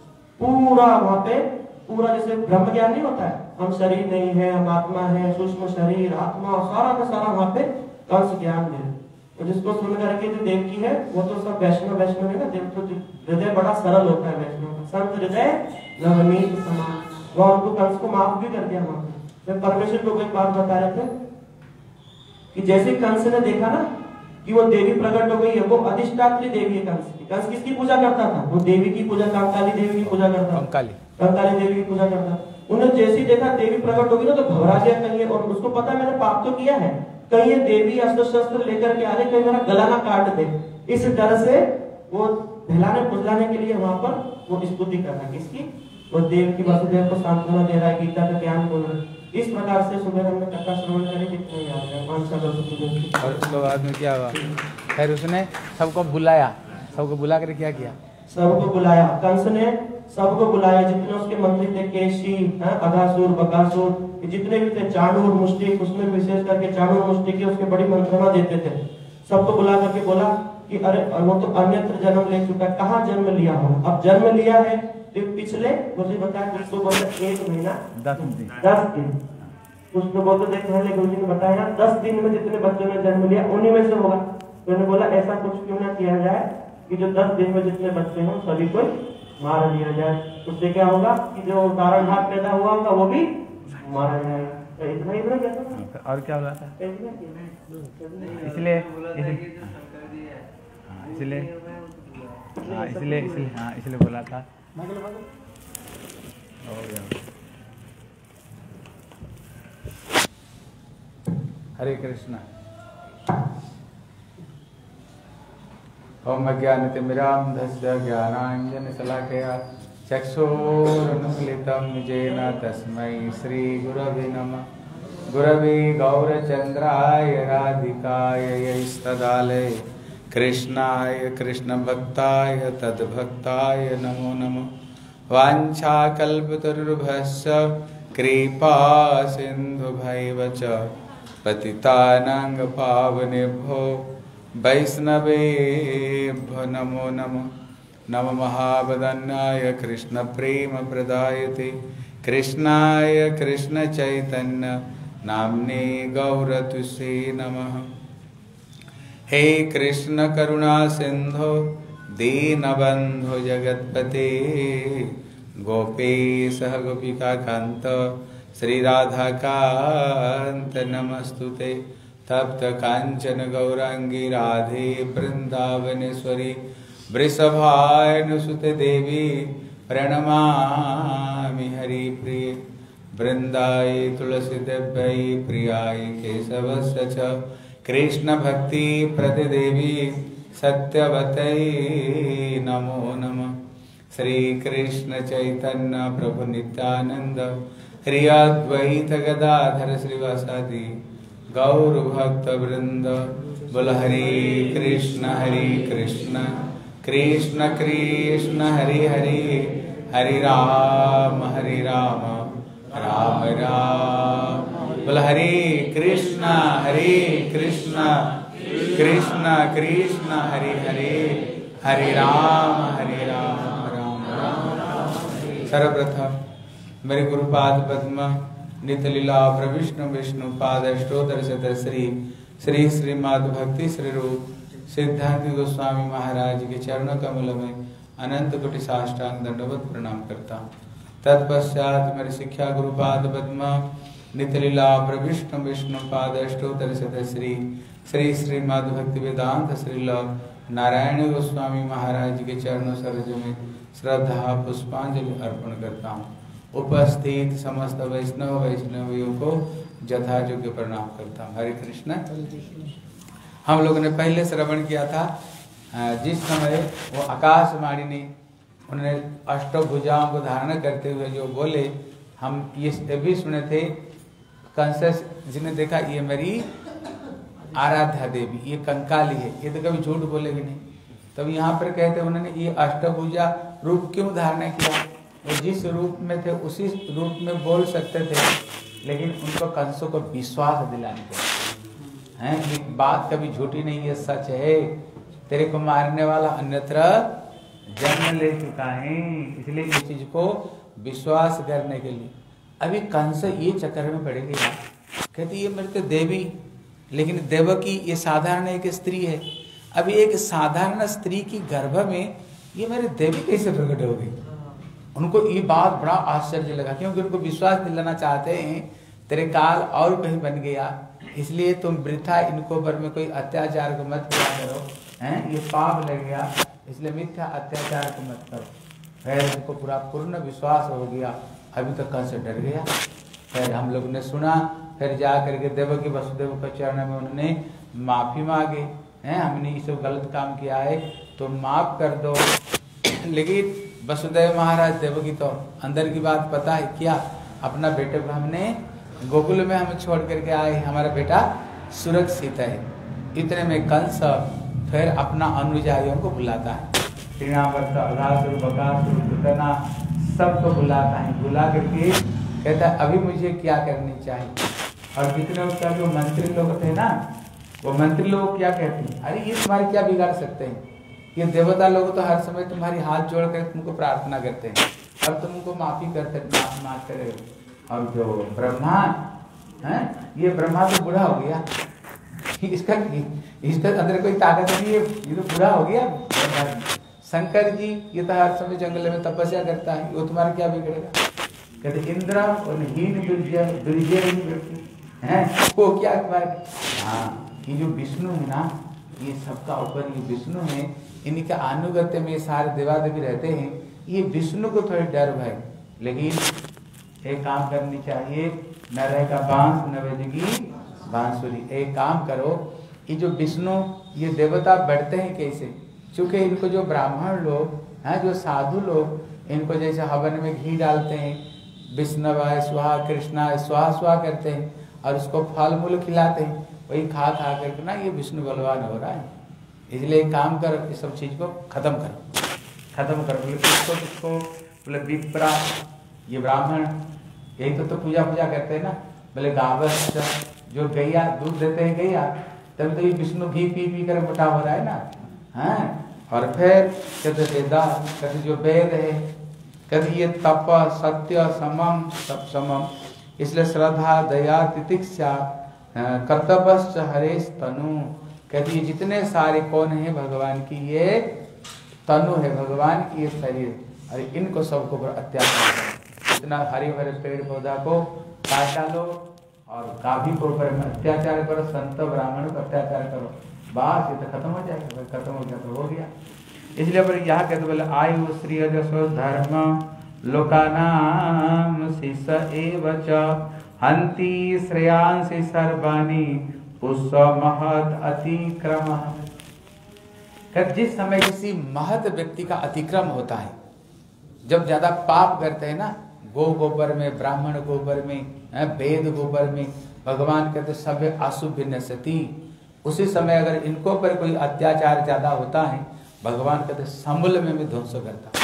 पूरा वहां पे पूरा जैसे ब्रह्म ज्ञान नहीं होता है, हम शरीर नहीं है, हम आत्मा है, सूक्ष्म शरीर आत्मा सारा का सारा वहां पे कंस ज्ञान दे। तो जिसको सुन करके जो देवकी है वो तो सब वैष्णव है ना, देव तो हृदय बड़ा सरल होता है वैष्णव, संत हृदय नवनीत समान, वो उनको कंस को माफ भी कर दिया। वहां परमेश्वर को एक बात बता रहे थे कि जैसे कंस ने देखा ना कि वो देवी प्रकट हो गई है, वो अधिष्ठात्री देवी है कंस की। कंस किसकी पूजा करता था, वो देवी की पूजा, कंकाली देवी की पूजा करता था, कंकाली देवी की पूजा करता। उन्हें जैसे ही देखा देवी प्रकट होगी ना तो घबरा गया कहीं, और उसको पता मैंने पाप तो किया है, कहीं ये देवी अस्त्र शस्त्र लेकर के आ रही, कहीं मेरा गला ना काट दे, इस डर से वो बहलाने फुसलाने के लिए वहां पर वो स्तुति कर रहा है। किसकी? वो देव की, वसुदेव को सांत्वना दे रहा है, गीता का ज्ञान बोल रहा है। इस प्रकार से सुबह हमने कथा श्रवण करी, जितने याद है 5 और उसके बाद में क्या हुआ? फिर उसने सबको बुलाया, सबको बुला कर क्या किया? सबको बुलाया, कंस ने सबको बुलाया, जितने उसके मंत्री थे, केशी, अघासुर, बकासुर, जितने भी थे, चाणूर, मुष्टिक, उसमें विशेष करके चाणूर मुष्टिक की उसके बड़ी मंत्रणा देते थे। सबको बुला करके बोला कि अरे वो तो अन्यत्र जन्म ले चुका है, कहाँ जन्म लिया हो? अब जन्म लिया है तो पिछले मुझे बताया कुछ तो बोलते 1 महीना 10 दिन, कुछ तो बोलते देख पहले गुरु जी ने बताया 10 दिन में जितने बच्चों ने जन्म लिया उन्हीं में से होगा। तो उन्होंने बोला ऐसा कुछ क्यों ना किया जाए कि जो 10 दिन में जितने बच्चे हों सभी को मार दिया जाए। उससे क्या होगा कि जो तारणहार पैदा हुआ होगा वो भी मारा जाएगा। तो इतना ही क्या और क्या बोला था? इसलिए इसलिए बोला था। हो गया। हरे कृष्ण। ओम अज्ञानतिमिरान्धस्य ज्ञानाञ्जनशलाकया चक्षुरुन्मीलितं येन तस्मै श्रीगुरवे नमः। गुरवे गौरचन्द्राय राधिकाय यैस्तदालये कृष्णाय कृष्णभक्ताय तद्भक्ताय नमो नमः। वाञ्छाकल्पतरुर्भस्य कृपा सिन्धुभैव च पतितानां पावनेभ्यो वैष्णवेभ्यो नमो नमः। नमो महावदन्याय कृष्ण प्रेम प्रदायते कृष्णाय कृष्ण चैतन्य नाम्ने गौरतुसे नमः। हे कृष्ण करुणा सिंधो दीनबंधो जगत्पते गोपेश गोपिका कांत श्री राधा कांत नमस्तुते। तप्त कांचन गौरांगी राधे वृंदावनेश्वरी वृषभानुसुते देवी प्रणमामि हरिप्रिये। वृंदाय तुलसी देव्यै प्रियाय केशवस्य च कृष्ण भक्ति प्रतिदेवी सत्यवतै नमो नमः। श्री कृष्ण चैतन्य प्रभु नित्यानंद श्री अद्वैत गदाधर श्रीवासादि गौर भक्त वृंद। बोल हरे कृष्ण कृष्ण कृष्ण हरे हरे हरे राम राम राम। बोल हरे कृष्ण कृष्ण कृष्ण हरे हरे हरे राम राम राम। सर्वप्रथम मेरे गुरुपाद पद्म नितलीला प्रविष्णु विष्णु पाद अष्टोत्तर शत श्री श्रीमद् भक्ति श्री रूप सिद्धांत गोस्वामी महाराज के चरण कमल में अनंत कोटि साष्टांग दंडवत प्रणाम करता हूँ। तत्पश्चात मेरे शिक्षा गुरुपाद पद्म नितलीला प्रविष्णु विष्णु पाद अष्टोत्तर शत श्री श्रीमद् भक्ति वेदांत श्रील नारायण गोस्वामी महाराज के चरणों सरोज में श्रद्धा पुष्पांजलि अर्पण करता हूँ। उपस्थित समस्त वैष्णव वैष्णवियों को यथा योग्य प्रणाम करता हूँ। हरे कृष्ण। हम लोगों ने पहले श्रवण किया था जिस समय वो आकाशवाणी ने उन्होंने अष्टभुजाओं को धारण करते हुए जो बोले, हम ये भी सुने थे कंस जी ने देखा ये मेरी आराध्या देवी, ये कंकाली है, ये तो कभी झूठ बोलेगी नहीं। तब यहाँ पर कहते उन्होंने ये अष्टभुजा रूप क्यों धारण किया? वो जिस रूप में थे उसी रूप में बोल सकते थे, लेकिन उनको कंसों को विश्वास दिलाने के हैं कि बात कभी झूठी नहीं है, सच है। तेरे को मारने वाला अन्यत्र जन्म ले चुका है, इसलिए इस चीज को विश्वास करने के लिए अभी कंस ये चक्कर में पड़ गया। कहती ये मेरे तो देवी, लेकिन देवकी ये साधारण एक स्त्री है। अभी एक साधारण स्त्री की गर्भ में ये मेरे देवी कैसे प्रकट हो गई? उनको ये बात बड़ा आश्चर्य लगा, क्योंकि उनको विश्वास दिलाना चाहते हैं तेरे काल और कहीं बन गया, इसलिए तुम वृथा इनको पर में कोई अत्याचार को मत किया करो, हैं ये पाप लग गया, इसलिए मिथ्या अत्याचार को मत करो। फिर उनको पूरा पूर्ण विश्वास हो गया। अभी तक कंस डर गया। फिर हम लोग ने सुना, फिर जा करके देवकी वसुदेव के चरण में उन्होंने माफी मांगे, हैं हमने ये सब गलत काम किया है तो माफ कर दो। लेकिन वसुदेव महाराज देवकी तो अंदर की बात पता है क्या, अपना बेटे को हमने गोकुल में हम छोड़ करके आए, हमारा बेटा सुरक्षित है। इतने में कंस फिर अपना अनुयायियों को बुलाता है, सबको बुलाता है, बुला करके कहता है अभी मुझे क्या करनी चाहिए। और जितने उसका जो मंत्री लोग थे ना, वो मंत्री लोग क्या कहते हैं, अरे ये तुम्हारी क्या बिगाड़ सकते हैं, ये देवता लोग तो हर समय तुम्हारी हाथ जोड़ कर तुमको प्रार्थना करते हैं और तुमको माफी मांगते रहे। और जो ब्रह्मा है, ये ब्रह्मा तो बूढ़ा हो गया, इसका अंदर कोई ताकत नहीं है, ये तो बूढ़ा हो गया। शंकर जी ये तो हर समय जंगल में तपस्या करता है, वो तुम्हारा क्या बिगड़ेगा। कहते इंद्र और हीन दुर्जय व्यक्ति है, वो क्या तुम्हारे। हाँ, ये जो विष्णु है ना, ये सबका ऊपर ये विष्णु है, इनके अनुगत्य में सारे देवादेवी रहते हैं। ये विष्णु को थोड़ी डर भय, लेकिन एक काम करनी चाहिए, न रहेगा बांस न बजेगी बांसुरी। एक काम करो, ये जो विष्णु ये देवता बढ़ते हैं कैसे, चूंकि इनको जो ब्राह्मण लोग हैं, जो साधु लोग, इनको जैसे हवन में घी डालते हैं, विष्णवाय स्वाहा कृष्णाय स्वाहा स्वाहा करते हैं और उसको फल मूल खिलाते हैं, वही खा खा करके ना ये विष्णु बलवान हो रहा है। इसलिए एक काम करो, इस सब चीज को खत्म करो। बोले किसको बोले विप्रा, ये ब्राह्मण यही तो पूजा करते हैं ना। बोले गावस, जो गैया दूध देते हैं गैया, तब तो ये विष्णु घी पी कर मोटा हो रहा है ना। हाँ, और फिर कहते जो वेद है, कहते ये तप सत्य समम सब समम, इसलिए श्रद्धा दया तितिक्षा कर्तव्यश्च हरेश तनु। कहते ये जितने सारे कौन है भगवान की ये तनु है, भगवान की ये शरीर, अरे इनको सबको अत्याचार, इतना हरे भरे पेड़ पौधा को काट डालो और गाभी को ऊपर में अत्याचार करो, संत ब्राह्मण को अत्याचार करो, बस ये तो खत्म हो जाएगा। खत्म हो गया तो हो गया। इसलिए पर यहाँ कहते बोले आयु श्री यशो धर्म लोकानाम शिष एवच हंति श्रेयांसि सर्वाणि पुष्प महत अतिक्रम। जिस समय किसी महत व्यक्ति का अतिक्रम होता है, जब ज्यादा पाप करते हैं ना, गोबर में, ब्राह्मण गोबर में, वेद गोबर में, भगवान कहते सभ्य अशुभ नसती, उसी समय अगर इनको पर कोई अत्याचार ज्यादा होता है, भगवान कहते समूल में भी ध्वंस करता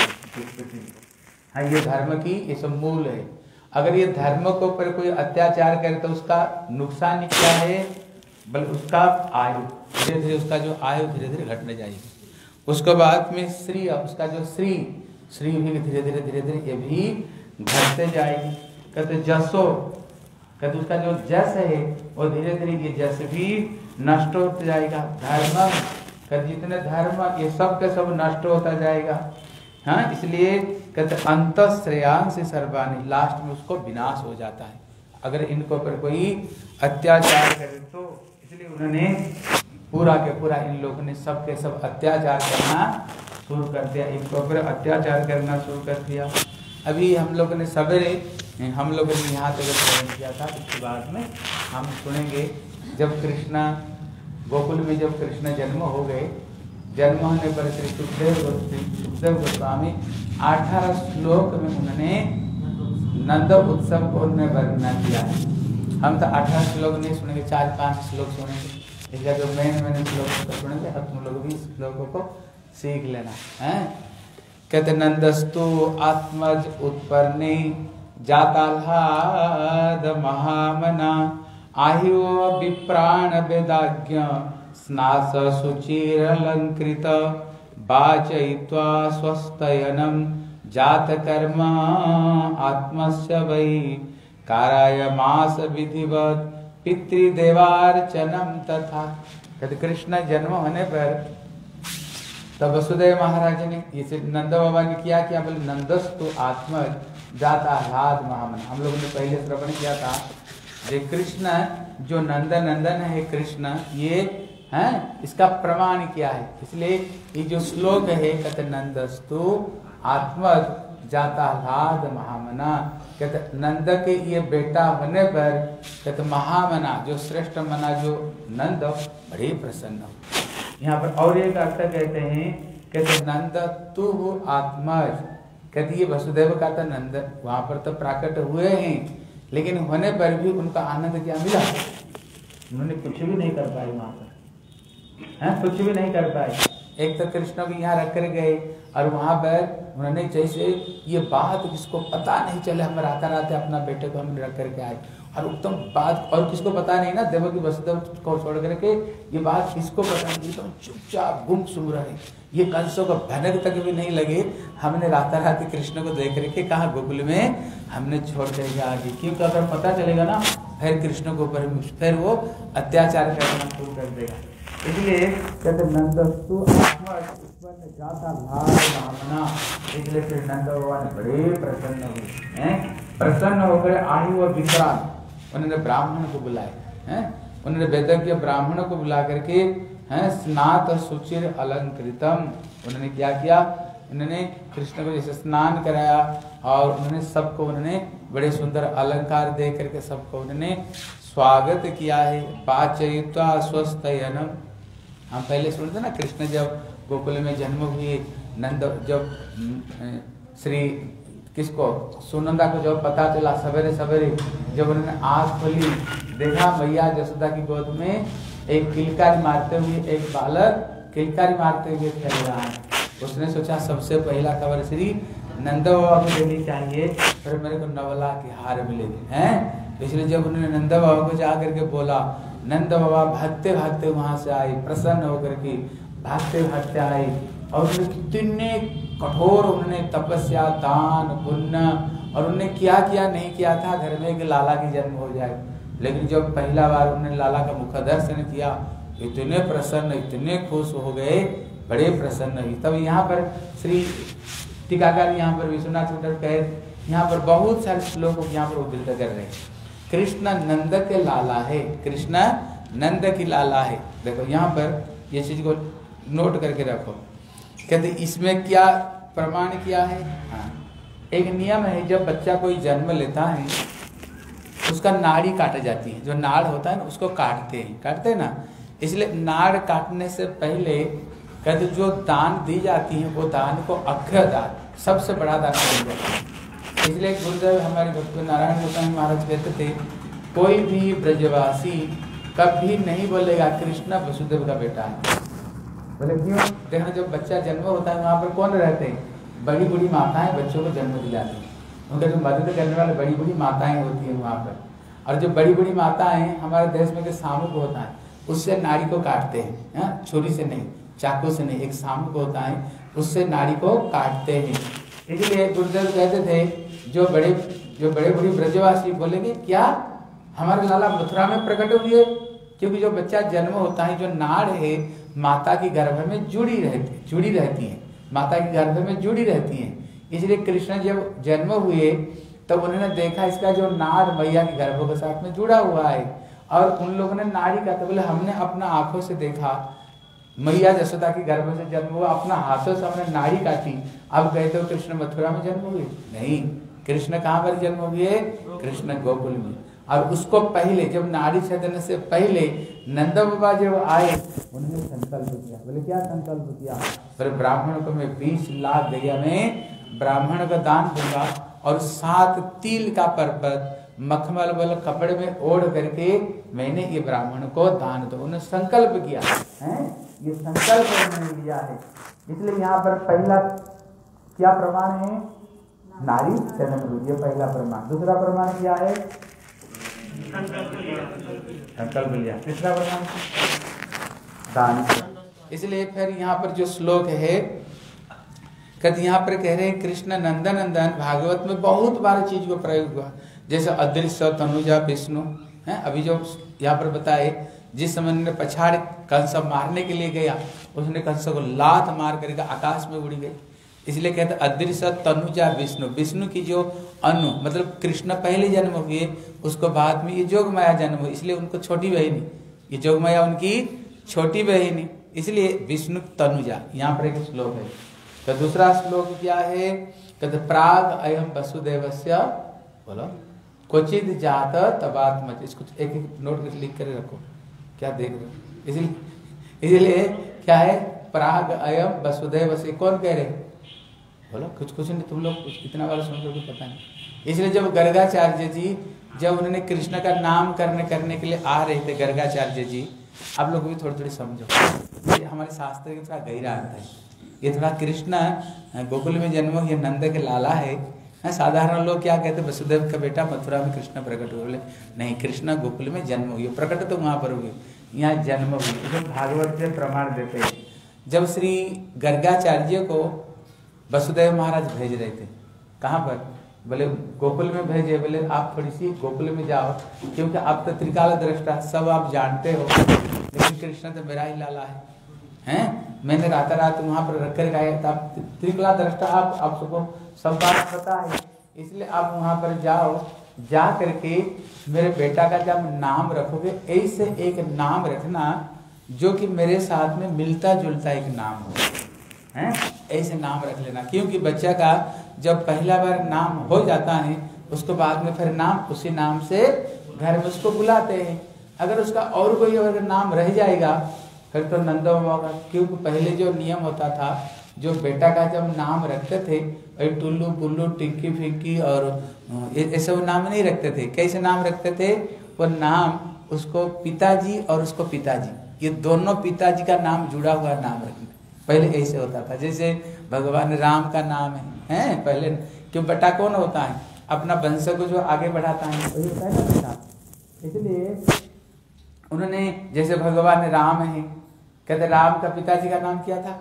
है। ये धर्म की ये सब मूल है। अगर ये धर्म को पर कोई अत्याचार करे तो उसका नुकसान क्या है, बल उसका आयु धीरे धीरे, उसका जो आयु धीरे धीरे घटने जाएगी। उसके बाद में श्री, उसका जो श्री भी धीरे धीरे ये भी घटते जाएगी। कहते जसो, कहते उसका जो जस है वो धीरे धीरे ये जस भी नष्ट होता जाएगा। धर्म, कहते जितने धर्म ये सब के सब नष्ट होता जाएगा। हाँ, इसलिए कहते अंत श्रेयांस सर्वाणी, लास्ट में उसको विनाश हो जाता है अगर इनको पर कोई अत्याचार करे तो। इसलिए उन्होंने पूरा के पूरा इन लोगों ने सब के सब अत्याचार करना शुरू कर दिया, इनको ऊपर अत्याचार करना शुरू कर दिया। अभी हम लोगों ने सवेरे हम लोगों ने यहाँ तक श्रवण किया था, इसके बाद में हम सुनेंगे जब कृष्णा गोकुल में जब कृष्ण जन्म हो गए, जन्म होने पर श्री सुखदेव गोस्वामी 18 श्लोक में उन्होंने नंद उत्सव को उन्होंने वर्णना किया है। हम तो 18 श्लोक नहीं सुनेंगे, 4-5 श्लोक सुनेंगे, इसका जो मेन श्लोक सुनेंगे, तुम लोग भी श्लोकों को सीख लेना है। कहते नंदस्तु आत्मज उत्पन्ने जाताल्हाद महामना आहियो विप्राण वेदाज्ञ स्नास सुचिरलंकृत वाचयित्वा स्वस्तयनम जात कर्म आत्मस्य वै कारायमास विधिवत पितृदेवार्चनम तथा। कहते कृष्ण जन्म होने पर तब वसुदेव महाराज ने इसे नंद बाबा ने किया, बोले नंदस्तु आत्मज जाताल्हाद महामना। हम लोगों ने पहले श्रवण किया था, ये कृष्ण जो नंदन है कृष्ण, ये है इसका प्रमाण क्या है। इसलिए ये जो श्लोक है कहते नंदस्तु आत्मज जाताल्हाद महामना, कहते नंद के ये बेटा होने पर कहते महामना जो श्रेष्ठ मना जो नंद बड़े प्रसन्न हो। यहाँ पर और एक अर्थ कहते हैं, कहते नंद तू आत्मज, कहते ये वसुदेव का था नंद, वहां पर तो प्राकट हुए हैं, लेकिन होने पर भी उनका आनंद क्या मिला? उन्होंने कुछ भी नहीं कर पाए वहां पर, हैं, कुछ भी नहीं कर पाए। एक तो कृष्ण को यहाँ रख कर गए और वहां पर उन्होंने जैसे ये बात किसको पता नहीं चले, हम राता रात अपना बेटे को हमने रख करके आए, और उत्तम बात और किसको पता नहीं ना, देवकी वसुदेव को छोड़ करके ये बात किसको पता नहीं, तो चुपचाप गुमसुम रहे। ये कंसों को भनक तक भी नहीं लगे हमने राता रात कृष्ण को देख करके कहा गोकुल में हमने छोड़ करके आगे, क्योंकि अगर पता चलेगा ना फिर कृष्ण के ऊपर फिर वो अत्याचार करना शुरू कर देगा। इसलिए कहते नंदस्तु आत्मा उत्पन्न जाता भाव भावना, इसलिए फिर नंद भगवान बड़े प्रसन्न हुए हैं। प्रसन्न होकर आई वो विक्रांत, उन्होंने ब्राह्मण को बुलाए हैं, उन्होंने वेदज्ञ ब्राह्मण को बुला करके हैं स्नात सुचिर अलंकृतम, उन्होंने क्या किया, उन्होंने कृष्ण को जैसे स्नान कराया और उन्होंने सबको उन्होंने बड़े सुंदर अलंकार दे करके सबको उन्होंने स्वागत किया है। पाचयित्वा स्वस्थयनम, हम पहले सुनते ना कृष्ण जब गोकुल में जन्म हुए, नंद जब श्री किसको सुनंदा को जब पता चला सवेरे सवेरे जब उन्होंने आँख खोली देखा मैया जसोदा की गोद में एक किलकारी मारते हुए एक बालक किलकारी मारते हुए खेल रहा है। उसने सोचा सबसे पहला खबर श्री नंद बाबा को देनी चाहिए, फिर मेरे को नवला की हार मिलेगी हैं। इसलिए जब उन्होंने नंद बाबा को जा करके बोला, नंद बाबा भागते भागते वहां से आए, प्रसन्न होकर के भागते भागते आए और कितने कठोर उन्होंने तपस्या दान पुण्य और उन्होंने क्या किया नहीं किया था घर में कि लाला की जन्म हो जाए। लेकिन जब पहला बार उन्होंने लाला का मुख दर्शन किया इतने प्रसन्न इतने खुश हो गए, बड़े प्रसन्न हुई। तब यहाँ पर श्री टीकाकार यहाँ पर विश्वनाथ कहे यहाँ पर बहुत सारे श्लोक यहाँ पर उद्धृत कर रहे हैं। कृष्ण नंद के लाला है, कृष्ण नंद की लाला है। देखो यहाँ पर ये चीज को नोट करके रखो। कहते इसमें क्या प्रमाण किया है? हाँ, एक नियम है जब बच्चा कोई जन्म लेता है उसका नाड़ी काटा जाती है, जो नाड़ होता है ना उसको काटते हैं ना। इसलिए नाड़ काटने से पहले कहते जो दान दी जाती है वो दान को अक्षय दान सबसे बड़ा दान माना जाता है। इसलिए गुरुदेव हमारे भक्त नारायण गोस्वामी महाराज कहते थे कोई भी ब्रजवासी कभी नहीं बोलेगा कृष्ण वसुदेव का बेटा है। बोले क्यों? देखना जब बच्चा जन्म होता है वहाँ पर कौन रहते हैं? बड़ी बूढ़ी माताएं बच्चों को जन्म दिलाती हैं, उनका जो मदद करने वाले बड़ी बूढ़ी माताएं होती हैं वहाँ पर। और जो बड़ी बूढ़ी माताएं हमारे देश में सामुक होता है उससे नाड़ी को काटते हैं, छुरी से नहीं चाकू से नहीं, एक सामुक होता है उससे नाड़ी को काटते हैं। इसलिए गुरुदेव कहते थे जो बड़े बूढ़ी ब्रजवासी बोलेंगे क्या हमारे लाला मथुरा में प्रकट हुए, क्योंकि जो बच्चा जन्म होता है जो नाड़ है माता की गर्भ में जुड़ी रहती है, माता के गर्भ में जुड़ी रहती है। इसलिए कृष्ण जब जन्म हुए तब उन्होंने देखा इसका जो नाड़ मैया के गर्भ के साथ में जुड़ा हुआ है और उन लोगों ने नाड़ी का, तो बोले हमने अपना आंखों से देखा मैया जसोदा के गर्भ से जन्म हुआ, अपना हाथों से हमने नाड़ी काटी। अब कहते हो कृष्ण मथुरा में जन्म हुए? नहीं, कृष्ण कहाँ पर जन्म हुए? कृष्ण गोकुल में। और उसको पहले जब नाड़ी छेदने से पहले नंद बाबा जब आए उन्होंने संकल्प किया। बोले क्या संकल्प किया? फिर ब्राह्मण को मैं 20 लाख गैया में ब्राह्मण का दान दूंगा और 7 तिल का पर्वत मखमल वाले कपड़े में ओढ़ करके मैंने ये ब्राह्मण को दान दो। उन्होंने संकल्प किया है, ये संकल्प उन्होंने लिया है। इसलिए यहाँ पर पहला क्या प्रमाण है? नारी छेदन, ये पहला प्रमाण। दूसरा प्रमाण क्या है? संकल्प लिया। तीसरा प्रमाण दान। इसलिए फिर यहाँ पर जो श्लोक है कहते यहाँ पर कह रहे हैं कृष्ण नंदन नंदन, भागवत में बहुत बार चीज को प्रयोग हुआ, जैसे अदृश्य तनुजा विष्णु है। अभी जो यहाँ पर बताए जिस समय ने पछाड़ कंस मारने के लिए गया उसने कंस को लात मार करके आकाश में उड़ गई। इसलिए कहते अदृश्य तनुजा विष्णु, विष्णु की जो अनु मतलब कृष्ण पहले जन्म हुए उसको बाद में ये जोगमाया जन्म हुई, इसलिए उनको छोटी बहनी, ये जोगमाया उनकी छोटी बहनी, इसलिए विष्णु तनुजा। यहाँ पर एक श्लोक है। तो दूसरा श्लोक क्या है? कहते प्राग अयम वसुदेवस्य बोलो क्वचित जात तबात्मज। इसको एक एक नोट करके लिख कर रखो, क्या देख रहे हो? इसलिए क्या है? प्राग अयम वसुदेव से कौन कह रहे? बोलो कुछ नहीं, तुम लोग इतना बार सुन करके पता नहीं। इसलिए जब गर्गाचार्य जी जब उन्होंने कृष्ण का नाम करने के लिए आ रहे थे गर्गाचार्य जी, आप लोग भी थोड़ी थोड़ी समझो, ये हमारे शास्त्र का थोड़ा गहरा अर्थ है। ये थोड़ा कृष्ण गोकुल में जन्म हुए, नंद के लाला है। साधारण लोग क्या कहते, वसुदेव का बेटा मथुरा में कृष्ण प्रकट हुए। बोले नहीं, कृष्ण गोकुल में जन्म हुए, प्रकट तो वहाँ पर हुए, यहाँ जन्म हुए। जो भागवत से प्रमाण देते हैं, जब श्री गर्गाचार्य को वसुदेव महाराज भेज रहे थे, कहाँ पर, बोले गोकुल में भेजे। बोले आप थोड़ी सी गोकुल में जाओ, क्योंकि आप तो त्रिकाल दृष्टा, सब आप जानते हो, लेकिन कृष्ण तो मेरा ही लाला है। मैंने रात वहाँ पर रख कर गया था, त्रिकाल दृष्टा आप सबको सब बात पता है, इसलिए आप वहाँ पर जाओ, जा करके मेरे बेटा का जब नाम रखोगे, ऐसे एक नाम रखना जो कि मेरे साथ में मिलता जुलता एक नाम हो, हैं? ऐसे नाम रख लेना, क्योंकि बच्चा का जब पहला बार नाम हो जाता है, उसको बाद में फिर नाम उसी नाम से घर में उसको बुलाते हैं। अगर उसका और कोई अगर नाम रह जाएगा फिर तो नंद होगा, क्योंकि पहले जो नियम होता था, जो बेटा का जब नाम रखते थे, टुल्लू पुल्लू टिक्की फिक्की और ये सब नाम नहीं रखते थे। कैसे नाम रखते थे, वो नाम उसको पिताजी और उसको पिताजी, ये दोनों पिताजी का नाम जुड़ा हुआ नाम रखना, पहले ऐसे होता था। जैसे भगवान राम का नाम है पहले, क्यों बेटा कौन होता है, अपना वंश को जो आगे बढ़ाता है वही होता है ना बेटा। इसलिए उन्होंने, जैसे भगवान राम है, कहते राम का पिताजी का नाम क्या था,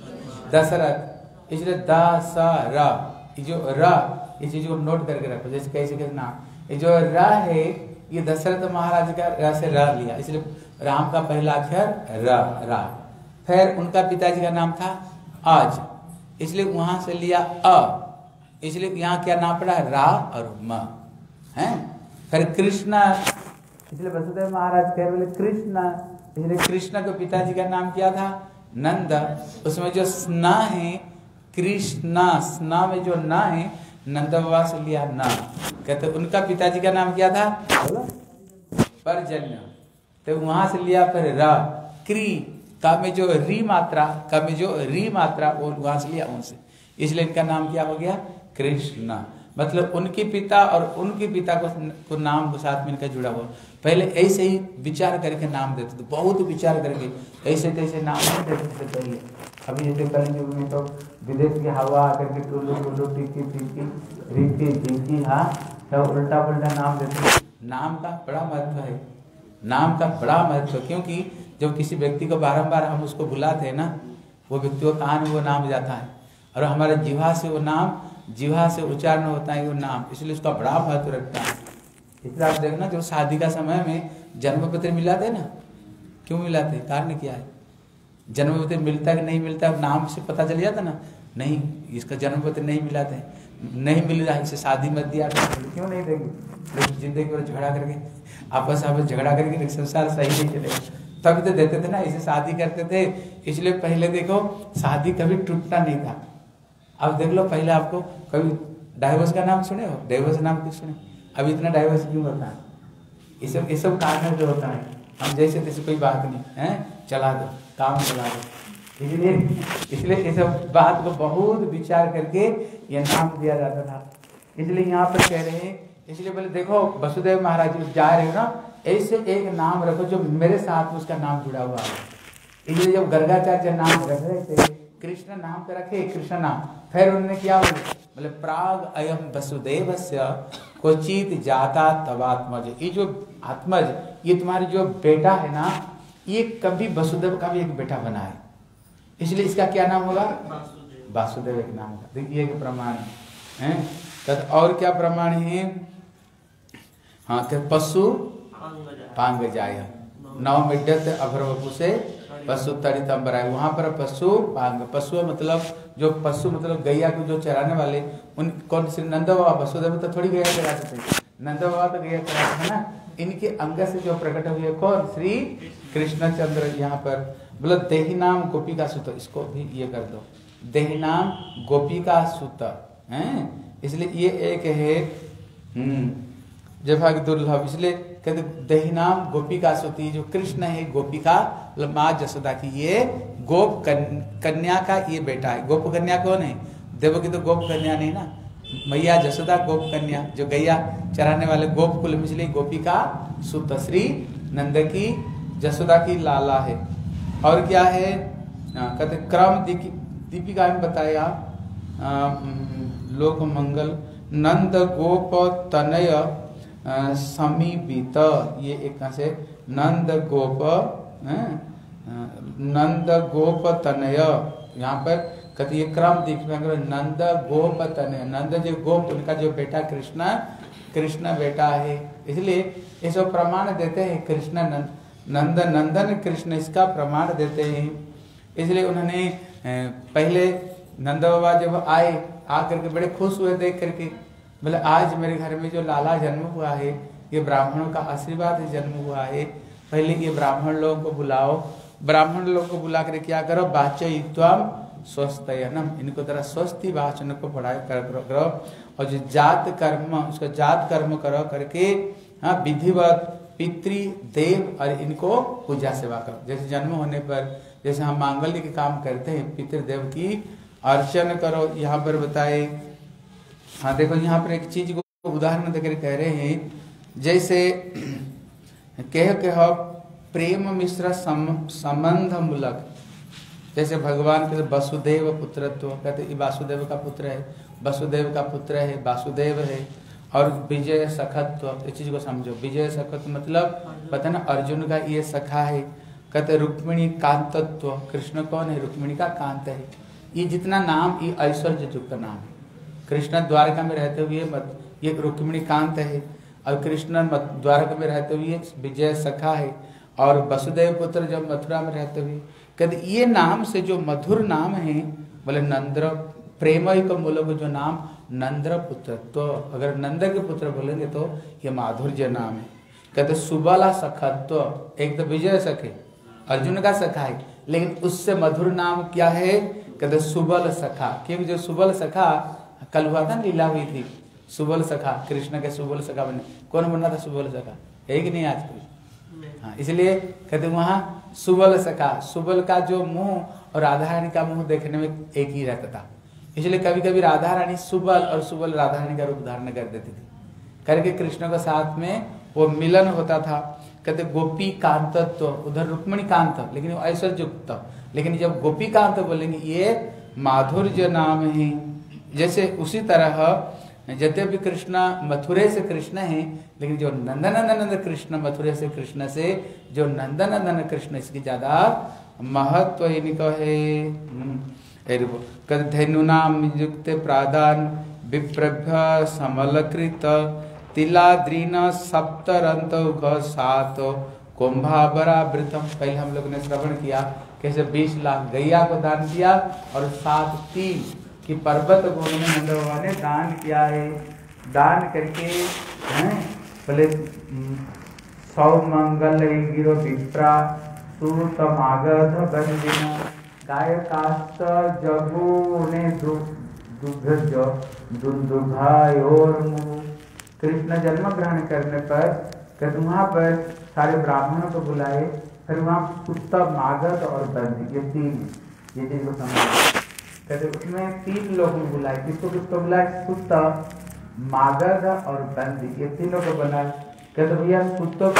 दशरथ, इसलिए दशरथ, ये जो र, इस चीज को नोट करके रखो। जैसे कैसे कैसे नाम, ये जो र है, ये दशरथ महाराज का र से र लिया, इसलिए राम का पहला अक्षर र। फिर उनका पिताजी का नाम था अज, इसलिए वहां से लिया अ, इसलिए यहाँ क्या नाम पड़ा, रा और म है। फिर कृष्ण, इसलिए वसुदेव महाराज कह बोले कृष्ण, इसलिए कृष्ण के पिताजी का नाम क्या था, नंद। उसमें जो स्ना है, कृष्णा, स्ना में जो ना है, नंद बाबा से लिया ना। कहते उनका पिताजी का नाम क्या था, पर्जन्य, तो वहां से लिया फिर रा। क्री का में जो री मात्रा, का में जो री मात्रा, वो वहां से लिया उनसे, इसलिए इनका नाम क्या हो गया, कृष्णा। मतलब उनके पिता और उनके पिता को नाम के साथ में इनका जुड़ा हुआ। पहले ऐसे ही विचार करके नाम देते थे, बहुत विचार करके, ऐसे तैसे नाम नहीं देते थे पहले। अभी जैसे कलयुग में तो विदेश की हवा आकर के टुल्लू टुल्लू टिक्की टिक्की रिक्की जिक्की, हाँ सब उल्टा पुल्टा नाम देते। नाम का बड़ा महत्व है, नाम का बड़ा महत्व, क्योंकि जब किसी व्यक्ति को बारंबार हम उसको बुलाते हैं ना, वो व्यक्ति को कान में वो नाम जाता है, और हमारे जिह्वा से वो नाम, जिह्वा से उच्चारण होता है वो नाम, इसलिए उसका बड़ा महत्व रखता है। इसलिए आप देखना, जो शादी का समय में जन्म पत्र मिलाते ना, क्यों मिलाते, कारण क्या है, जन्म पत्र मिलता कि नहीं मिलता, नाम से पता चल जाता ना, नहीं इसका जन्म पत्र नहीं मिलाते, नहीं मिल रहा, इसे शादी मत दिया, क्यों नहीं देंगे, लोग जिंदगी भर झगड़ा करके आपस झगड़ा करके संसार सही नहीं चलेगा, तभी तो देते थे ना, इसे शादी करते थे। इसलिए पहले देखो शादी कभी टूटता नहीं था। अब देख लो, पहले आपको कभी डाइवोर्स का नाम सुने हो, डाइवोर्स नाम क्यों सुने, अब इतना डाइवोर्स क्यों होता है, ये सब कारण जो होता है, हम जैसे तैसे कोई बात नहीं है, चला दो काम चला दो। इसलिए ये सब बात को बहुत विचार करके ये नाम दिया जाता था। इसलिए यहाँ पर कह रहे हैं, इसलिए बोले देखो वसुदेव महाराज जी जा रहे हो ना, ऐसे एक नाम रखो जो मेरे साथ में उसका नाम जुड़ा हुआ है। इसलिए जब गर्गाचार्य नाम रख रहे थे, कृष्ण नाम तो रखे, कृष्ण नाम, फिर उन्होंने क्या बोले प्राग अयम वसुदेवस्य क्वचित जाता तवात्मज, ये जो आत्मज, ये तुम्हारे जो बेटा है ना, ये कभी वसुदेव का भी एक बेटा बना है, इसलिए इसका क्या नाम होगा, वासुदेव एक नाम होगा। देखिए एक प्रमाण है, और क्या प्रमाण है, हाँ कि पशु पांग जाय, नव मिड्डत अभ्रवपु से पशु तड़ित अंबराय, वहां पर पशु पांग, पशु मतलब जो पशु मतलब गैया को जो चराने वाले, उन कौन से नंद बाबा, वसुदेव तो थोड़ी गैया चराते थे, नंद बाबा तो गैया चराते है ना, इनके अंग से जो प्रकट हुए कौन, श्री कृष्णचंद्र। यहाँ पर बोलो देही नाम गोपी का सूत्र, इसको भी ये कर दो, देही नाम गोपी का सूत्र है, इसलिए ये एक है जब दुर्लभ, इसलिए कहते देही नाम गोपी का सूत्र, जो कृष्ण है गोपिका मतलब माँ जसोदा की, ये गोप कन्या का ये बेटा है। गोप कन्या कौन है, देवकी तो गोप कन्या नहीं ना, मैया जसोदा गोप कन्या, जो गैया चराने वाले गोप कुल में इसलिए गोपिका सुत, श्री नंद की जसोदा की लाला है। और क्या है कहते क्रम दीपिका में बताया लोक मंगल नंद गोप तनय समीपित, ये एक से नंद गोप तनय, यहाँ पर कहते ये क्रम दीपिका नंद गोप तनय, नंद जो गोप उनका जो बेटा कृष्ण बेटा है, इसलिए ये सब प्रमाण देते हैं कृष्ण नंद नंदन कृष्ण, इसका प्रमाण देते हैं। इसलिए उन्होंने पहले नंद बाबा जब आए आकर के बड़े खुश हुए देख करके, बोले आज मेरे घर में जो लाला जन्म हुआ है ये ब्राह्मणों का आशीर्वाद से जन्म हुआ है, पहले ये ब्राह्मण लोगों को बुलाओ, ब्राह्मण लोगों को बुला कर क्या करो, वाचयित्वम स्वस्थयनम, इनको तरह स्वस्थी वाचन को पढ़ाई करो, और जो जात कर्म उसका जात कर्म करो करके, हाँ विधिवत पितृ देव और इनको पूजा सेवा करो। जैसे जन्म होने पर जैसे हम मांगल्य के काम करते हैं, पितृदेव की अर्चन करो। यहाँ पर बताए, हाँ देखो यहाँ पर एक चीज को उदाहरण देकर कह रहे हैं, जैसे कह प्रेम मिश्र संबंध मूलक, जैसे भगवान के वसुदेव पुत्रत्व, कहते ये वासुदेव का पुत्र है, वसुदेव का पुत्र है, वासुदेव है। और विजय सखत्व, इस चीज को समझो, विजय सखत्व मतलब पता ना अर्जुन का ये सखा है। कहते रुक्मिणी कांतत्व, कृष्ण कौन है, रुक्मिणी का कांत है। ये जितना नाम ये ऐश्वर्य युक्त नाम है। कृष्ण द्वारका में रहते हुए ये रुक्मिणी कांत है, और कृष्ण द्वारका में रहते हुए विजय सखा है, और वसुदेव पुत्र जब मथुरा में रहते हुए, कहते ये नाम से जो मधुर नाम है, बोले नंद्र प्रेम को बोलोगे जो नाम नंद्र पुत्र, तो अगर नंद के पुत्र बोलेंगे तो ये माधुर्य नाम है। कहते सुबला सखत्व, एक तो विजय सखे अर्जुन का सखा है, लेकिन उससे मधुर नाम क्या है, कहते सुबल सखा, क्योंकि जो सुबल सखा कल हुआ था, लीला हुई थी, सुबल सखा, कृष्ण के सुबल सखा बने, कौन बनना था सुबल सखा, है कि नहीं आज कोई, हाँ इसलिए कहते वहाँ सुबल सखा, सुबल का जो मुंह और राधा रानी का मुंह देखने में एक ही रहता था, इसलिए कभी कभी राधा रानी सुबल और सुबल राधा रानी का रूप धारण कर देती थी, करके कृष्ण के साथ में वो मिलन होता था। कहते गोपी कांतत्व, उधर रुक्मिणी कांत, लेकिन वो ऐश्वर्य युक्त, लेकिन जब गोपी कांत बोलेंगे ये माधुर्य नाम है। जैसे उसी तरह यद्यपि कृष्ण मथुरे से कृष्ण है, लेकिन जो नंदन कृष्ण मथुरे से कृष्ण से जो नंदन कृष्ण, इसकी ज्यादा महत्व इनको है। धेनुनाम युक्त प्रादान विप्रभ्य समलकृत तिलाद्रीन सप्तरंत सात कुंभावरावृतम। पहले हम लोग ने श्रवण किया कैसे 20 लाख गैया को दान किया, और 7 तीन की पर्वत को उन्होंने नंद बाबा ने दान किया है। दान करके बोले सौमंगल गिरो विप्रा सुतमागध बंदिना गायकास्त जगुने दुग्ध दुर्भायोर मुहु। कृष्ण जन्म ग्रहण करने पर कहते वहाँ पर सारे ब्राह्मणों को बुलाए, फिर वहाँ उत्तम मागध और बंद, ये चीज को समझ। कहते उसमें 3 लोग बुलाए, किसको बुलाए, उत्तम मागध और बंद, ये 3 लोग को बुलाए। कहते भैया उत्तम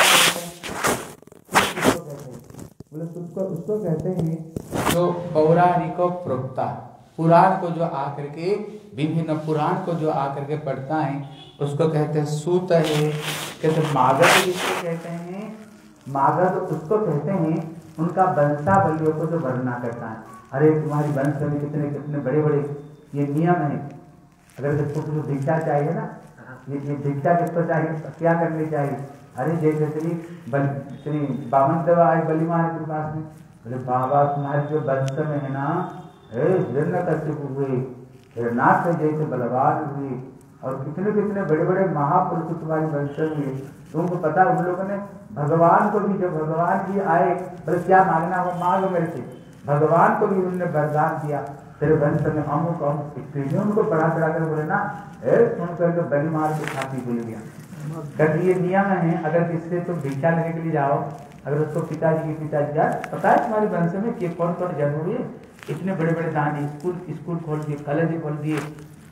बोले उसको कहते हैं जो पौराणिको प्रोक्ता, पुराण को जो आकर के विभिन्न पुराण को जो आकर के पढ़ता है उसको कहते हैं सूत है। कहते मागध जिसको कहते हैं, मागध उसको कहते हैं उनका वंशावलियों को जो वर्णना करता है। अरे तुम्हारी वंश में कितने कितने बड़े बड़े ये नियम है, अगर किसको कुछ भिक्षा चाहिए ना, ये भिक्षा किसको चाहिए, क्या करनी चाहिए। अरे जैसे श्री बामन देवा आज बलि महाराज के पास में, बोले बाबा तुम्हारे जो वंश में है ना, हिरण्यकश्यप हुए, हिरणाक्ष जैसे बलवान हुए, और कितने कितने बड़े बड़े महापुरुष तुम्हारी वंश हुए। तुमको पता उन लोगों ने भगवान को भी, जब भगवान जी आए बोले क्या मांगना हो मांगो मेरे से, भगवान को भी उन्होंने वरदान दिया तेरे वंश में अमुक अमुक। उनको पढ़ा कर बोले ना, सुनकर तो बलि मार के छाती भूल गया। कहते ये नियम है, अगर किससे तुम भिक्षा लेने के लिए जाओ, अगर उसको पिताजी के पिताजी जाए, पता है तुम्हारे वंश में कि कौन कौन जन्म हुए, इतने बड़े बड़े दानी, स्कूल खोल दिए, कॉलेज खोल दिए,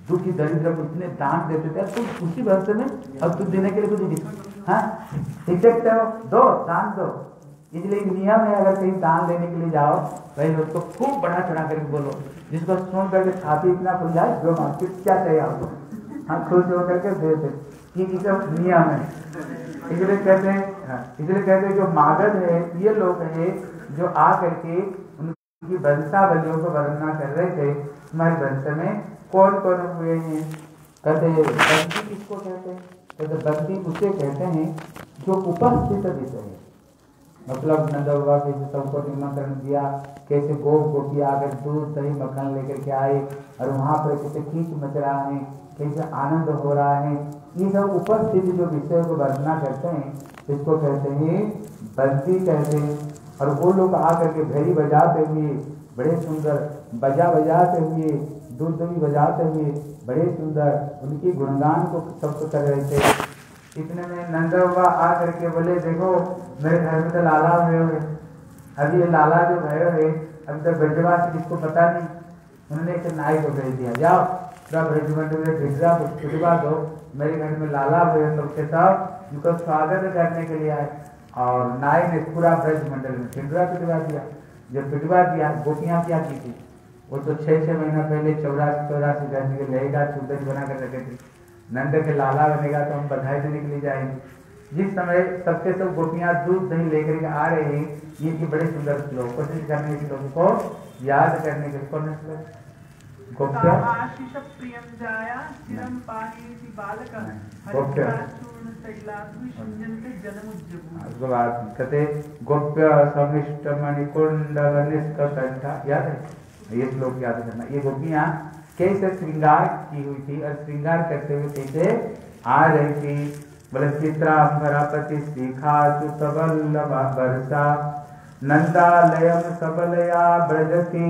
दुखी दरिद्र को इतने दान देते थे, तो उसी भरोसे में अब तुम देने के लिए कुछ हाँ इफेक्ट दो, दान दो। इसलिए नियम है, अगर कहीं दान लेने के लिए जाओ पहले उसको खूब बढ़ा चढ़ा करके बोलो, जिसको सुन करके छाती इतना खुल जाए जो मार्केट क्या चाहिए आपको, हाँ खुश होकर के दे दे, ये सब नियम है। इसलिए कहते हैं जो मागध है ये लोग है जो आ करके उनकी वंशावलियों को वर्णना कर रहे थे, हमारे वंश में कौन कौन हुए हैं। कहते बंदी किसको कहते हैं, कहते बंदी उसे कहते हैं जो उपस्थित विषय है, मतलब नंद बाबा कैसे सबको निमंत्रण दिया, कैसे गोपियाँ आकर दूध दही मक्खन लेकर के आए और वहाँ पर कैसे खींच मच रहा है, कैसे आनंद हो रहा है, ये सब उपस्थिति जो विषय को वर्णना करते हैं इसको कहते हैं बंदी कहते हैं। और वो लोग आकर के घड़ी बजाते हुए बड़े सुंदर, बजा बजाते हुए, दूध दही बजाते हुए बड़े सुंदर उनकी गुणगान को सबको कर रहे थे। इतने में नंद बाबा आ करके बोले देखो मेरे घर में तो लाला हुए हुए, अभी ये लाला जो भय है अभी तक ब्रजवासी किसको पता नहीं, उन्होंने एक नाई को भेज दिया, जाओ सब ब्रजमंडल में भिजवा दो, मेरे घर में लाला हुए सबके सब उनको स्वागत करने के लिए आए। और नाई ने पूरा ब्रजमंडल में पिटवा दिया। जब पिटवा दिया गोपियाँ क्या की थी, वो तो 6 महीना पहले 84 गज के लहेगा चुदरी बना कर रखे थे, नंद के लाला बनेगा तो हम बधाई देने के लिए जाएंगे। जिस समय सबके सब गोपियाँ दूध दही लेकर के आ रहे हैं, ये बड़े सुंदर श्लोक कोशिश करने के लोगों को याद करने के कौन श्लोक गोप्य कहते गोप्य समिष्ट मणिकुंडल निष्कंठा, याद है ये श्लोक याद करना। ये गोपियाँ कैसे श्रृंगार की हुई थी और श्रृंगार करते हुए कैसे आ रही थी, बोले चित्रांबरापति शिखा सुतवल्लभा वर्षा नंदालयम सबलया ब्रजती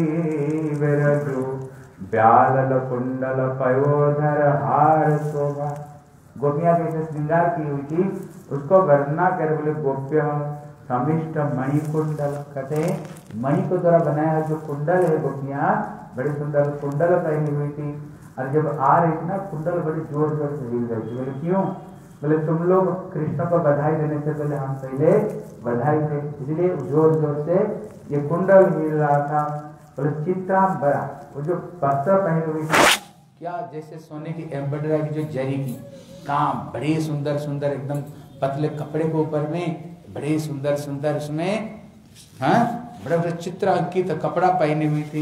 विरजु व्यालल कुंडल पयोधर हार शोभा। गोपियाँ कैसे श्रृंगार की हुई थी उसको वर्णना कर बोले गोप्य समिष्ट मणिकुंडल, कहते हैं मणि को द्वारा बनाया जो कुंडल है, गोपियाँ बड़े सुंदर कुंडल पहनी हुई थी। और जब आ रही थी ना कुंडल बड़ी जोर जोर से हिल रही थी। बोले क्यों, बोले तुम लोग कृष्ण को बधाई देने से पहले हम पहले बधाई थे, इसलिए जोर जोर से ये कुंडल हिल रहा था। बोले चित्रांबरा, वो जो वस्त्र पहनी हुई थी क्या जैसे सोने की एम्ब्रॉयडरी की जो जरी की काम, बड़े सुंदर सुंदर एकदम पतले कपड़े के ऊपर में बड़े सुंदर सुंदर उसमें हाँ बड़े बड़े चित्र अंकित कपड़ा पहनी हुई थी।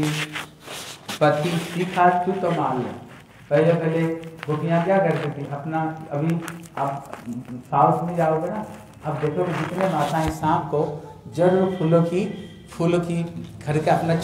पति शिखा च्युत माल, पहले गोपियाँ क्या करती थी अपना, अभी आप साउथ में जाओगे ना, अब देखोगे जितने माताएं शाम को जरूर फूलों की घर के अपना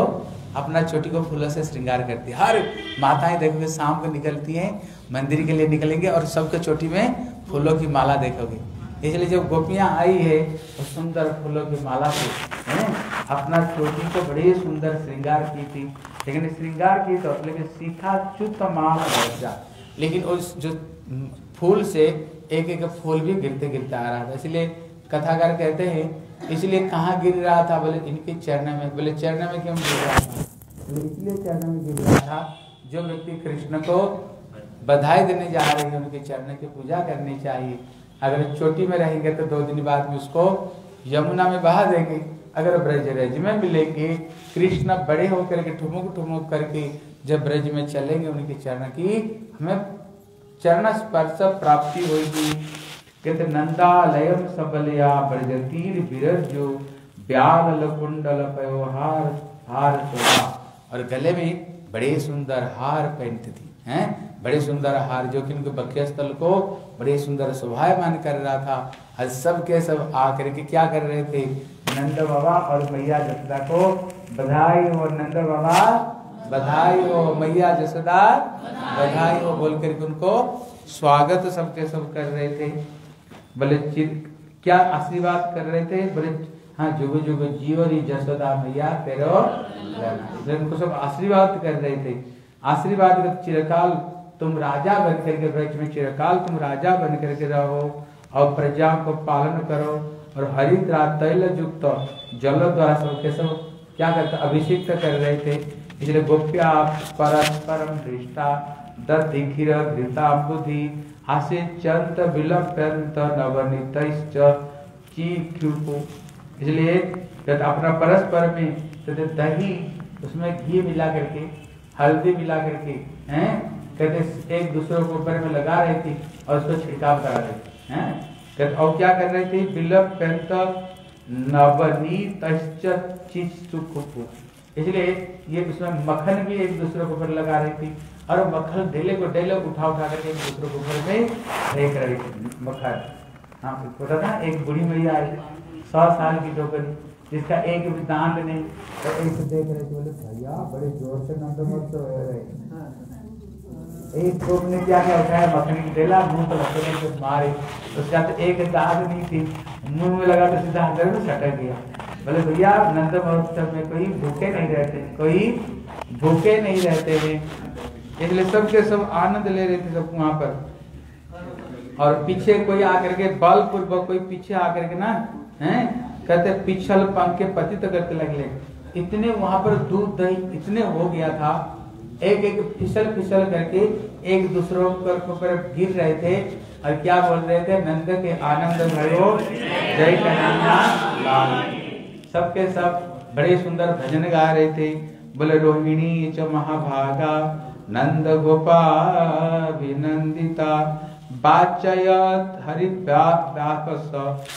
चोटी को फूलों से श्रृंगार करती है। हर माताएं देखोगे शाम को निकलती हैं मंदिर के लिए निकलेंगे और सबके चोटी में फूलों की माला देखोगे। इसलिए जब गोपियाँ आई है तो सुंदर फूलों की माला से अपना चोटी को बड़े सुंदर श्रृंगार की थी। लेकिन श्रृंगार की तो लेकिन सीखा च्युत माल वर्षा, लेकिन उस जो फूल से एक एक फूल भी गिरते गिरते आ रहा था। इसलिए कथाकार कहते हैं इसलिए कहाँ गिर रहा था, बोले इनके चरण में। बोले चरण में क्यों गिर रहा था, बोले इसलिए चरण में गिर रहा था जो व्यक्ति कृष्ण को बधाई देने जा रहे हैं उनके चरण की पूजा करनी चाहिए। अगर चोटी में रहेंगे तो 2 दिन बाद में उसको यमुना में बहा देंगे। अगर ब्रज में मिलेंगे कृष्ण बड़े होकर के ठुमुक ठुमुक करके जब ब्रज में चलेंगे उनके चरण की हमें चरण स्पर्श प्राप्ति होगी। कहते नंदालयम सबलया ब्रजतीर विरजो व्याल कुंडल पयो हार शोभा, और गले में बड़े सुंदर हार पहनती थी हैं, बड़े सुंदर हार जो कि उनके बख्य स्थल को बड़े सुंदर शोभायमान कर रहा था। और सब के सब आकर के क्या कर रहे थे, नंद बाबा और मैया जसोदा को बधाई हो, नंद बाबा बधाई हो, मैया जसोदा बधाई हो बोल करके उनको स्वागत सबके सब कर रहे थे। बोले क्या आशीर्वाद कर रहे थे, बोले हाँ जुग जुग जीवरी जसोदा मैया तेरो, उनको सब आशीर्वाद कर रहे थे। आशीर्वाद कर चिरकाल तुम राजा बन करके ब्रज में चिरकाल तुम राजा बन करके रहो और प्रजा को पालन करो। और हरिद्रा तैल युक्त जल द्वारा सबके सब क्या करते अभिषेक कर रहे थे। इसलिए गोप्या परस्परम दृष्टा दधिखिर घृताम्बुधि हासे चंत विलंपंत नवनीतश्च चीख्युपु। इसलिए जब अपना परस्पर में तो दही उसमें घी मिला करके हल्दी मिला करके हैं कहते एक दूसरे को ऊपर में लगा रही थी और उसको छिड़काव करा रही थी हैं कहते और क्या कर रही थी विलंपंत नवनीतश्च चीख्युपु। इसलिए ये उसमें मक्खन भी एक दूसरे के ऊपर लगा रही थी और मक्खन डेले को डेले उठा उठा करके एक दूसरे के ऊपर में फेंक रही थी मक्खन। हाँ पता ना एक बुढ़ी मैया आई 100 साल की टोकरी जिसका एक भी दांत नहीं तो एक देख रहे थे बोले भैया बड़े जोर से नंदमोत्सव हो रहे एक लोग ने क्या क्या उठाया मक्खनी की डेला मुंह पर लगने से मारे उसका तो एक दांत नहीं थी मुंह में लगा तो सीधा अंदर में सटक गया। बोले भैया नंद महोत्सव में कोई भूखे नहीं रहते हैं इसलिए सबके सब आनंद ले रहे थे सब वहां पर। और पीछे कोई आकर के बलपूर्वक कोई पीछे आकर के ना हैं कहते पिछल पंख के पतित करते लगे। इतने वहां पर दूध दही इतने हो गया था एक एक फिसल करके एक दूसरों पर गिर रहे थे और क्या बोल रहे थे नंद के आनंद भयो जय कन्हैया लाल। सबके सब बड़े सुंदर भजन गा रहे थे। बोले रोहिणी च महाभागा नंद गोपाभिनंदिता वाचयत हरिव्यास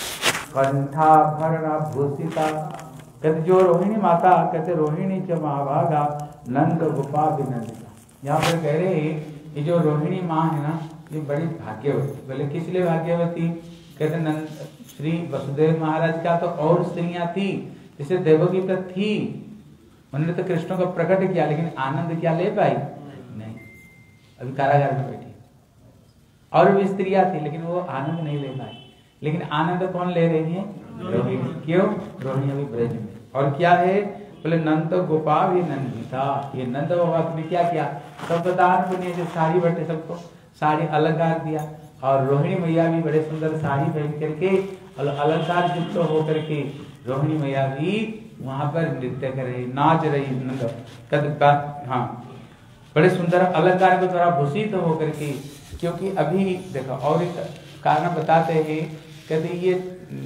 कंठाभरण भूषिता। कहते जो रोहिणी माता कहते रोहिणी च महाभागा नंद गोपाभिनंदिता। यहाँ पर कह रहे ये जो रोहिणी माँ है ना ये बड़ी भाग्यवती। बोले किस लिए भाग्यवती कहते नंद श्री वसुदेव महाराज का तो और स्त्रियां थी जैसे देवकी तो थी उन्होंने तो कृष्ण को प्रकट किया लेकिन आनंद क्या ले पाई नहीं। अभी कारागार में बैठी और भी स्त्रियां थी लेकिन वो आनंद नहीं ले पाई। लेकिन आनंद कौन ले रही है रोहिणी। क्यों रोहिणी अभी ब्रज में। और क्या है बोले नंद गोपाल ये नंदिता। ये नंद बाबा ने क्या किया सबको दान पुण्य से साड़ी बटे सबको साड़ी अलंकार दिया और रोहिणी मैया भी बड़े सुंदर साड़ी पहन करके अलंकार युक्त होकर के रोहिणी मैया भी वहां पर नृत्य कर रही नाच रही नंद हाँ बड़े सुंदर अलंकार के द्वारा भूषित होकर के। क्योंकि अभी देखो और एक कारण बताते हैं कहते ये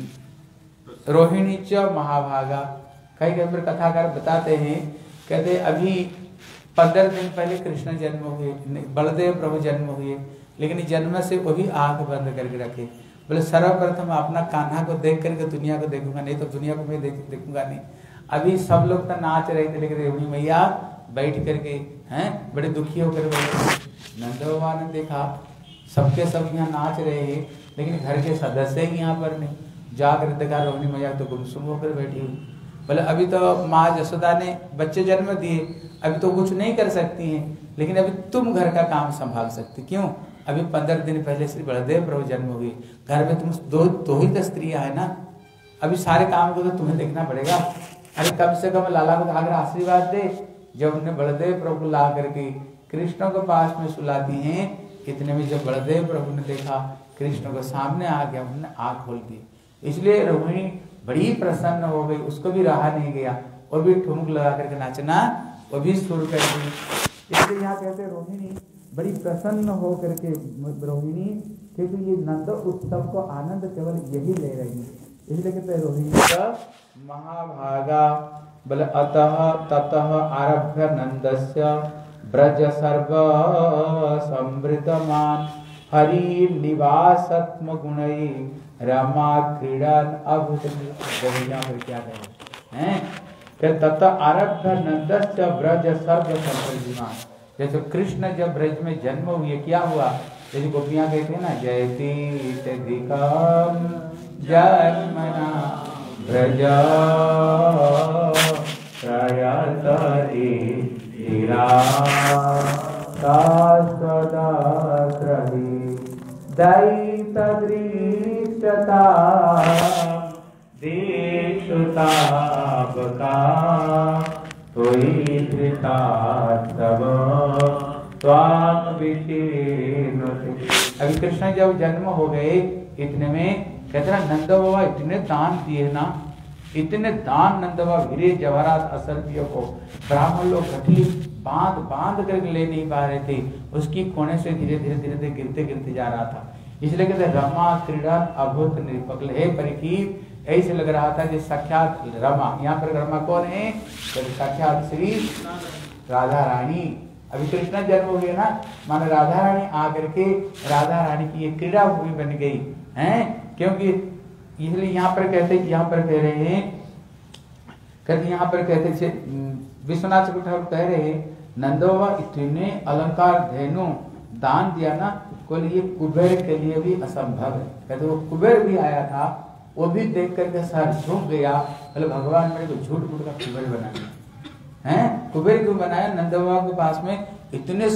रोहिणी च महाभागा कई कई कथाकार बताते हैं कहते अभी 15 दिन पहले कृष्ण जन्म हुए बलदेव प्रभु जन्म हुए लेकिन जन्म से वो भी आंख बंद करके रखे। बोले सर्वप्रथम अपना कान्हा को देख करके दुनिया को देखूंगा नहीं तो दुनिया को मैं देखूंगा नहीं। अभी सब लोग तो नाच रहे थे लेकिन रोहिणी मैया बैठ करके हैं बड़े दुखी होकर बैठे। नंद बाबा ने देखा सबके सब यहाँ नाच रहे हैं लेकिन घर के सदस्य ही यहाँ पर नहीं। जाकर देखा रोहिणी मैया तो गुमसुम होकर बैठी हुई। बोले अभी तो माँ यशोदा ने बच्चे जन्म दिए अभी तो कुछ नहीं कर सकती हैं लेकिन अभी तुम घर का काम संभाल सकती। क्यों अभी 15 दिन पहले श्री बलदेव प्रभु जन्म हुए घर में तुम दो ही तो स्त्रियां है ना अभी सारे काम को तो तुम्हें देखना पड़ेगा। अरे कम से कम लाला को आकर आशीर्वाद दे। जब उन्हें बलदेव प्रभु ला करके कृष्ण को पास में सुलाती हैं इतने में जब बलदेव प्रभु ने देखा कृष्ण को सामने आ गया उन्होंने आँख खोल दी। इसलिए रोहिणी बड़ी प्रसन्न हो गई उसको भी रहा नहीं गया वो भी ठुमक लगा करके नाचना वो भी शुरू कर दी। इसलिए यहाँ कहते रोहिणी बड़ी प्रसन्न हो करके रोहिणी क्योंकि ये नंद उत्सव को आनंद केवल यही ले रही है। इसलिए कहते रोहिणी का महाभागा बल अतः ततः आरभ्य नंदस्य ब्रज सर्व समृद्धमान हरि निवासत्म गुणई रमा क्रीडन अभूत। क्या कहे हैं ततः आरभ्य नंदस्य ब्रज सर्व समृद्धमान। जैसे कृष्ण जब ब्रज में जन्म हुए क्या हुआ जैसे गोपियां कहते हैं ना जयति जन्मना ब्रज दैतदृष्टता देशुतापका त्वयि धृता तव त्वां विकीर्णते। अभी कृष्ण जब जन्म हो गए इतने में कहते ना नंद बाबा इतने दान दिए ना इतने दान नंद बाबा हीरे जवाहरात असरफियों को ब्राह्मण लोग गठली बांध बांध करके ले नहीं पा रहे थे, उसकी कोने से धीरे धीरे धीरे धीरे गिरते गिरते जा रहा था। इसलिए कहते रमा क्रीड़ा अभूत निपकल। हे परीक्षित, ऐसे लग रहा था कि साक्षात रमा, यहाँ पर रमा कौन है? तो साक्षात श्री राधा रानी। अभी कृष्ण जन्म हो गया ना, मानो राधा रानी आकर के राधा रानी की ये क्रीड़ा भूमि बन गई है। क्योंकि इसलिए यहाँ पर कहते, यहाँ पर कह रहे हैं, कहते यहाँ पर कहते विश्वनाथ ठाकुर कह रहे हैं नंद बाबा इतने अलंकार धेनु दान दिया ना, कोई ये कुबेर के लिए भी असंभव है। कहते वो कुबेर भी आया था, वो भी देख करके सर झुक गया, बोले भगवान मेरे को झूठ मूठ का कुबेर बना दिया है। कुबेर क्यों बनाया? नंद बाबा के पास में इतने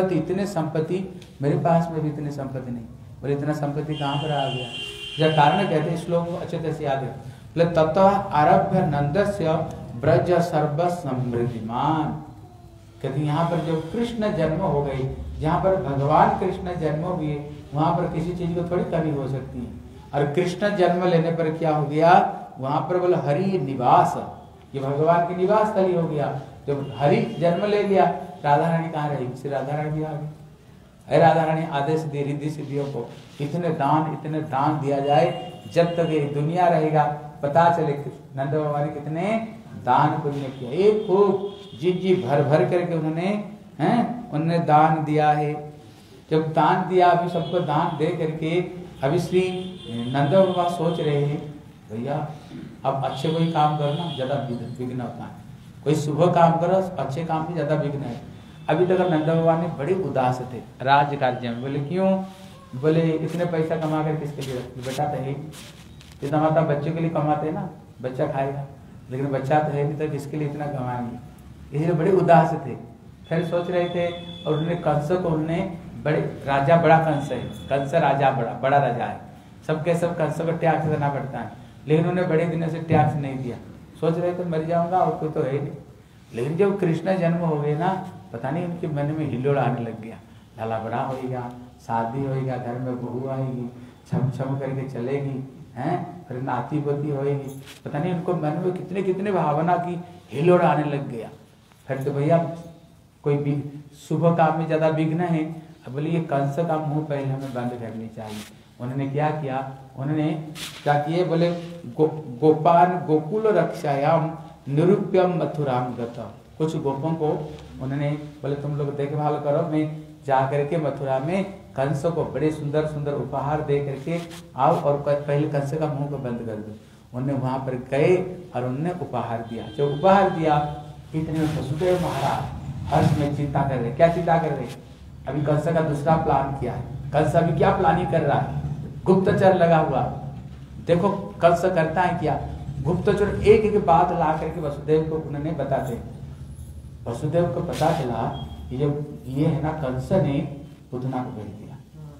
संपत्ति, मेरे पास में भी इतने संपत्ति नहीं। बोले इतना संपत्ति कहाँ पर आ गया? यह कारण कहते हैं, श्लोक को अच्छे तरह से याद है। बोले ततः आरभ्य नंदस्य ब्रज सर्व समृद्धिमान। कहते यहाँ पर जब कृष्ण जन्म हो गई, जहाँ पर भगवान कृष्ण जन्म हुए, वहां पर किसी चीज को थोड़ी कमी हो सकती है। और कृष्ण जन्म लेने पर क्या हो गया? वहां पर बोले हरि निवास, ये भगवान की निवास स्थली हो गया। जब हरि जन्म ले लिया, राधा रानी कहाँ रहेगी? श्री राधा रानी भी आ गई। अरे राधा रानी आदेश दे रिद्धि सिद्धियों को इतने दान दिया जाए, जब तक ये दुनिया रहेगा पता चले नंद बाबा ने कितने दान पुण्य किया। एक खूब जी भर भर करके उन्होंने दान दिया है। जब दान दिया, अभी सबको दान दे करके अभी श्री नंद बाबा सोच रहे हैं भैया अब अच्छे कोई काम करो ना, ज्यादा विघ्न होता है। कोई शुभ काम करो, अच्छे काम भी ज्यादा विघ्न है। अभी तक नंद बाबा ने बड़े उदास थे राज राज्य में। बोले क्यों? बोले इतने पैसा कमा कर किसके लिए रखते? बेटा तो है, इतना मतलब बच्चों के लिए कमाते हैं ना, बच्चा खाएगा, लेकिन बच्चा तो है नहीं तो किसके लिए इतना कमाएंगे? इसलिए बड़े उदास थे। फिर सोच रहे थे, और उन्होंने कंस को, उन्होंने बड़े राजा, बड़ा कंस है, कंस राजा बड़ा राजा है, सबके सब कंस को टैक्स देना पड़ता है, लेकिन उन्हें बड़े दिनों से टैक्स नहीं दिया। सोच रहे थे मर जाऊंगा और कोई तो है नहीं। लेकिन जब कृष्ण जन्म हो गए ना, पता नहीं उनके मन में हिलोड़ आने लग गया। लाला बड़ा होगा, शादी होगा, घर में बहू आएगी, छम छम करके चलेगी, हैं, फिर नाती पोती होएगी। पता नहीं उनको मन में कितने कितने भावना की हिलोड़ आने लग गया। फिर तो भैया कोई भी शुभ काम में ज्यादा विघ्न है। अब बोलिए कंस का मुंह पहले हमें बंद करनी चाहिए। उन्होंने क्या किया? उन्होंने क्या किए? बोले गोपान गोकुल रक्षायाम निरूप्यम मथुराम गता। कुछ गोपों को उन्होंने बोले तुम लोग देखभाल करो, मैं जा करके मथुरा में कंस को बड़े सुंदर सुंदर उपहार दे करके आओ, और पहले कंस का मुंह को बंद कर दो। उन्होंने वहां पर गए और उन्होंने उपहार दिया। जो उपहार दिया, इतने वसुदेव महाराज हर्ष में चिंता कर रहे। क्या चिंता कर रहे? अभी कंस का दूसरा प्लान किया है। कंस अभी क्या प्लानिंग कर रहा है? गुप्तचर लगा हुआ। देखो कंस करता है क्या, गुप्तचर एक एक बात ला करके वसुदेव को उन्होंने बताते। वसुदेव को पता चला कि जब ये है ना, कंस ने पुतना को भेज दिया,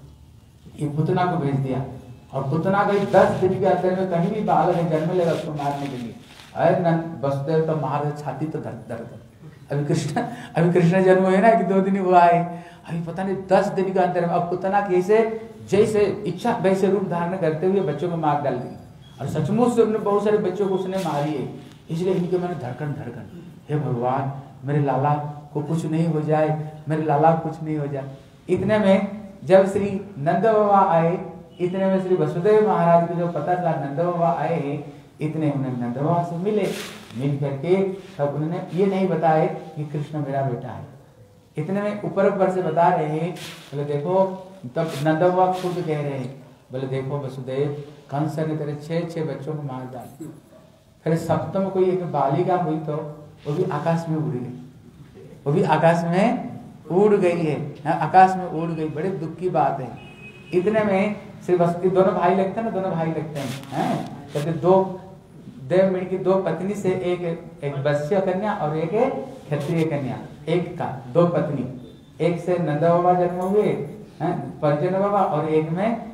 ये पुतना को भेज दिया, और पुतना को 10 दिन के अंदर में कहीं भी बालक जन्म लेगा उसको मारने के लिए। अरे वसुदेव तो महाराज छाती तो दर्द। अभी कृष्ण जन्म हुए ना कि 2 दिन हुआ है, अभी पता नहीं 10 दिन के अंदर में अब पुतना कैसे जैसे इच्छा वैसे रूप धारण करते हुए बच्चों को मार डाल दी। और सचमुच से उसने बहुत सारे बच्चों को उसने मारी है। इसलिए इनके मैंने धड़कन, हे भगवान मेरे लाला को कुछ नहीं हो जाए, मेरे लाला को कुछ नहीं हो जाए। इतने में जब श्री नंद बाबा आए, इतने में श्री वसुदेव महाराज को जो पता चला नंद बाबा आए हैं, इतने उन्हें नंद बाबा से मिल करके तब उन्होंने ये नहीं बताए कि कृष्ण मेरा बेटा है। इतने में ऊपर से बता रहे हैं। बोले देखो, तब नंद बाबा खुद कह रहे हैं, बोले देखो वसुदेव, कंस ने तेरे 6 बच्चों को मार डाल। फिर सप्तम कोई एक बालिका हुई तो वो भी आकाश में उड़ गई, वो भी आकाश में उड़ गई है, आकाश में उड़ गई। बड़े दुख की बात है। इतने में श्री वसुदेव, दोनों भाई लगते हैं ना, दोनों भाई लगते हैं, कहते 2 देवमणि की 2 पत्नी से एक वैश्य कन्या और एक क्षत्रिय कन्या, एक का 2 पत्नी। एक से नंद बाबा जन्म हुए, पंचन बाबा, और एक में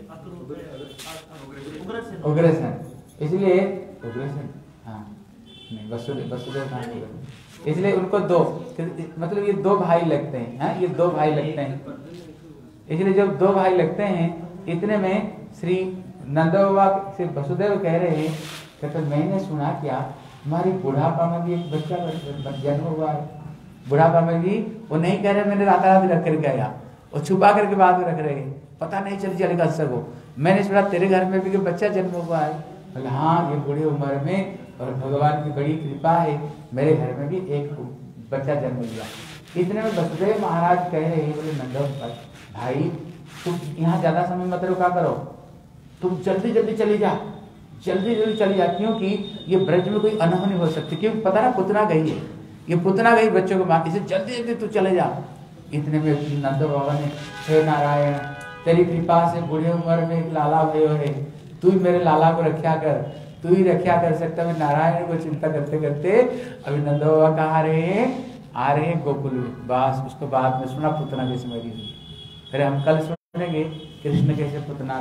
उग्रसेन। इसलिए उग्रसेन, हाँ नहीं, वसुदेव कहाँ है? इसलिए उनको 2, मतलब ये 2 भाई लगते हैं, ये 2 भाई लगते हैं। इसलिए जब 2 भाई लगते हैं, इतने में श्री नंद बाबा, श्री वसुदेव कह रहे हैं कहते मैंने सुना क्या हमारी बुढ़ापा में भी एक बच्चा जन्म हुआ है, बुढ़ापा में भी वो नहीं कह रहे मैंने रात रख कर गया, वो छुपा करके बाद में रख रहे हैं, पता नहीं चलेगा सबको। मैंने सुना तेरे घर में भी बच्चा जन्म हुआ है, बोले हाँ ये बूढ़ी उम्र में और भगवान की बड़ी कृपा है, मेरे घर में भी एक बच्चा जन्म लिया। इतने में वसुदेव महाराज कह रहे हैं, बोले नंद भाई तुम यहाँ ज्यादा समय मत रुका करो, तुम जल्दी जल्दी चली जा, जल्दी जल्दी चली जा, क्योंकि ये ब्रज में कोई अनहोनी हो सकती, क्योंकि पता ना पुतना गई है, ये पुतना गई बच्चों को माँ, इसे जल्दी जल्दी तू चले जा। इतने में नंद बाबा ने हे नारायण तेरी कृपा से बूढ़े उम्र में एक लाला भयो है, तू ही मेरे लाला को रक्षा कर, तू ही रक्षा कर सकता है। नारायण को चिंता करते करते अभी नंद बाबा कहाँ रहे, आ रहे गोकुल में, बस उसको बाद में सुना पुतना कैसे मरी हुई। फिर हम कल सुनेंगे कृष्ण कैसे पुतना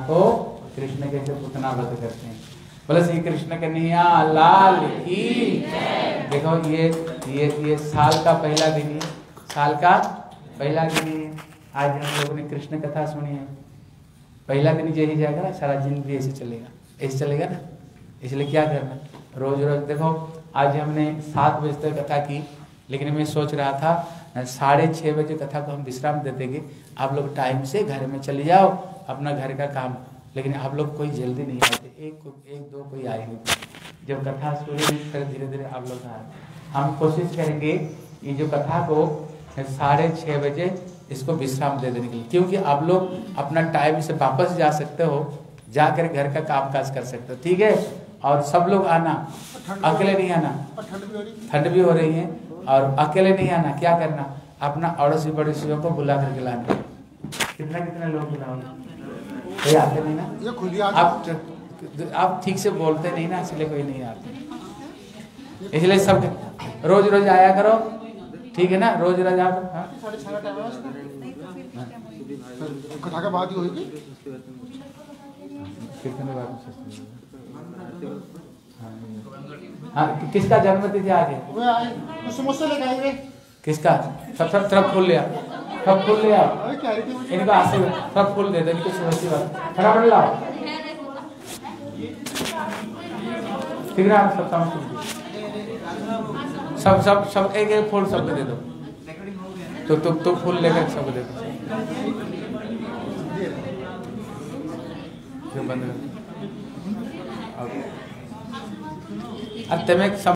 वध करते हैं। बोले श्री कृष्ण कन्हैया लाल की। देखो ये साल का पहला दिन है, साल का पहला दिन है। आज हम लोगों ने कृष्ण कथा सुनी है, पहला दिन यही जाएगा ना, सारा जिंदगी ऐसे चलेगा ना। इसलिए क्या करना, रोज रोज देखो आज हमने 7 बजे तक कथा की, लेकिन मैं सोच रहा था 6:30 बजे कथा को हम विश्राम दे देंगे, आप लोग टाइम से घर में चले जाओ अपना घर का काम। लेकिन आप लोग कोई जल्दी नहीं आते, एक दो कोई आएंगे, जब कथा शुरू फिर धीरे धीरे आप लोग आए। हम कोशिश करेंगे ये जो कथा को 6:30 बजे इसको विश्राम दे देने के लिए, क्योंकि आप लोग अपना टाइम से वापस जा सकते हो, जाकर घर का काम काज कर सकते हो, ठीक है। और सब लोग आना, अकेले नहीं आना, ठंड भी हो रही है, और अकेले नहीं आना। क्या करना, अपना अड़ोसी पड़ोसियों को बुला करके लाना। कितना लोग बुलाओगे, कोई आते नहीं ना, आप ठीक से बोलते नहीं ना, इसलिए कोई नहीं आते। इसलिए सब रोज रोज आया करो, ठीक है ना, रोज रोज आओ। कथा का बात ही होगी, हाँ किसका जन्मतिथि आज है, समोसा लेके आएंगे किसका, सब तरफ फूल लिया, सब फूल लिया, इनको आशीर्वाद सब फूल दे दो, इनको आशीर्वाद फटाफट लाओ, ठीक है। सब एक फूल सबको दे दो, तो फूल लेकर सबको दे दो, बंद कर। अब तुम्हें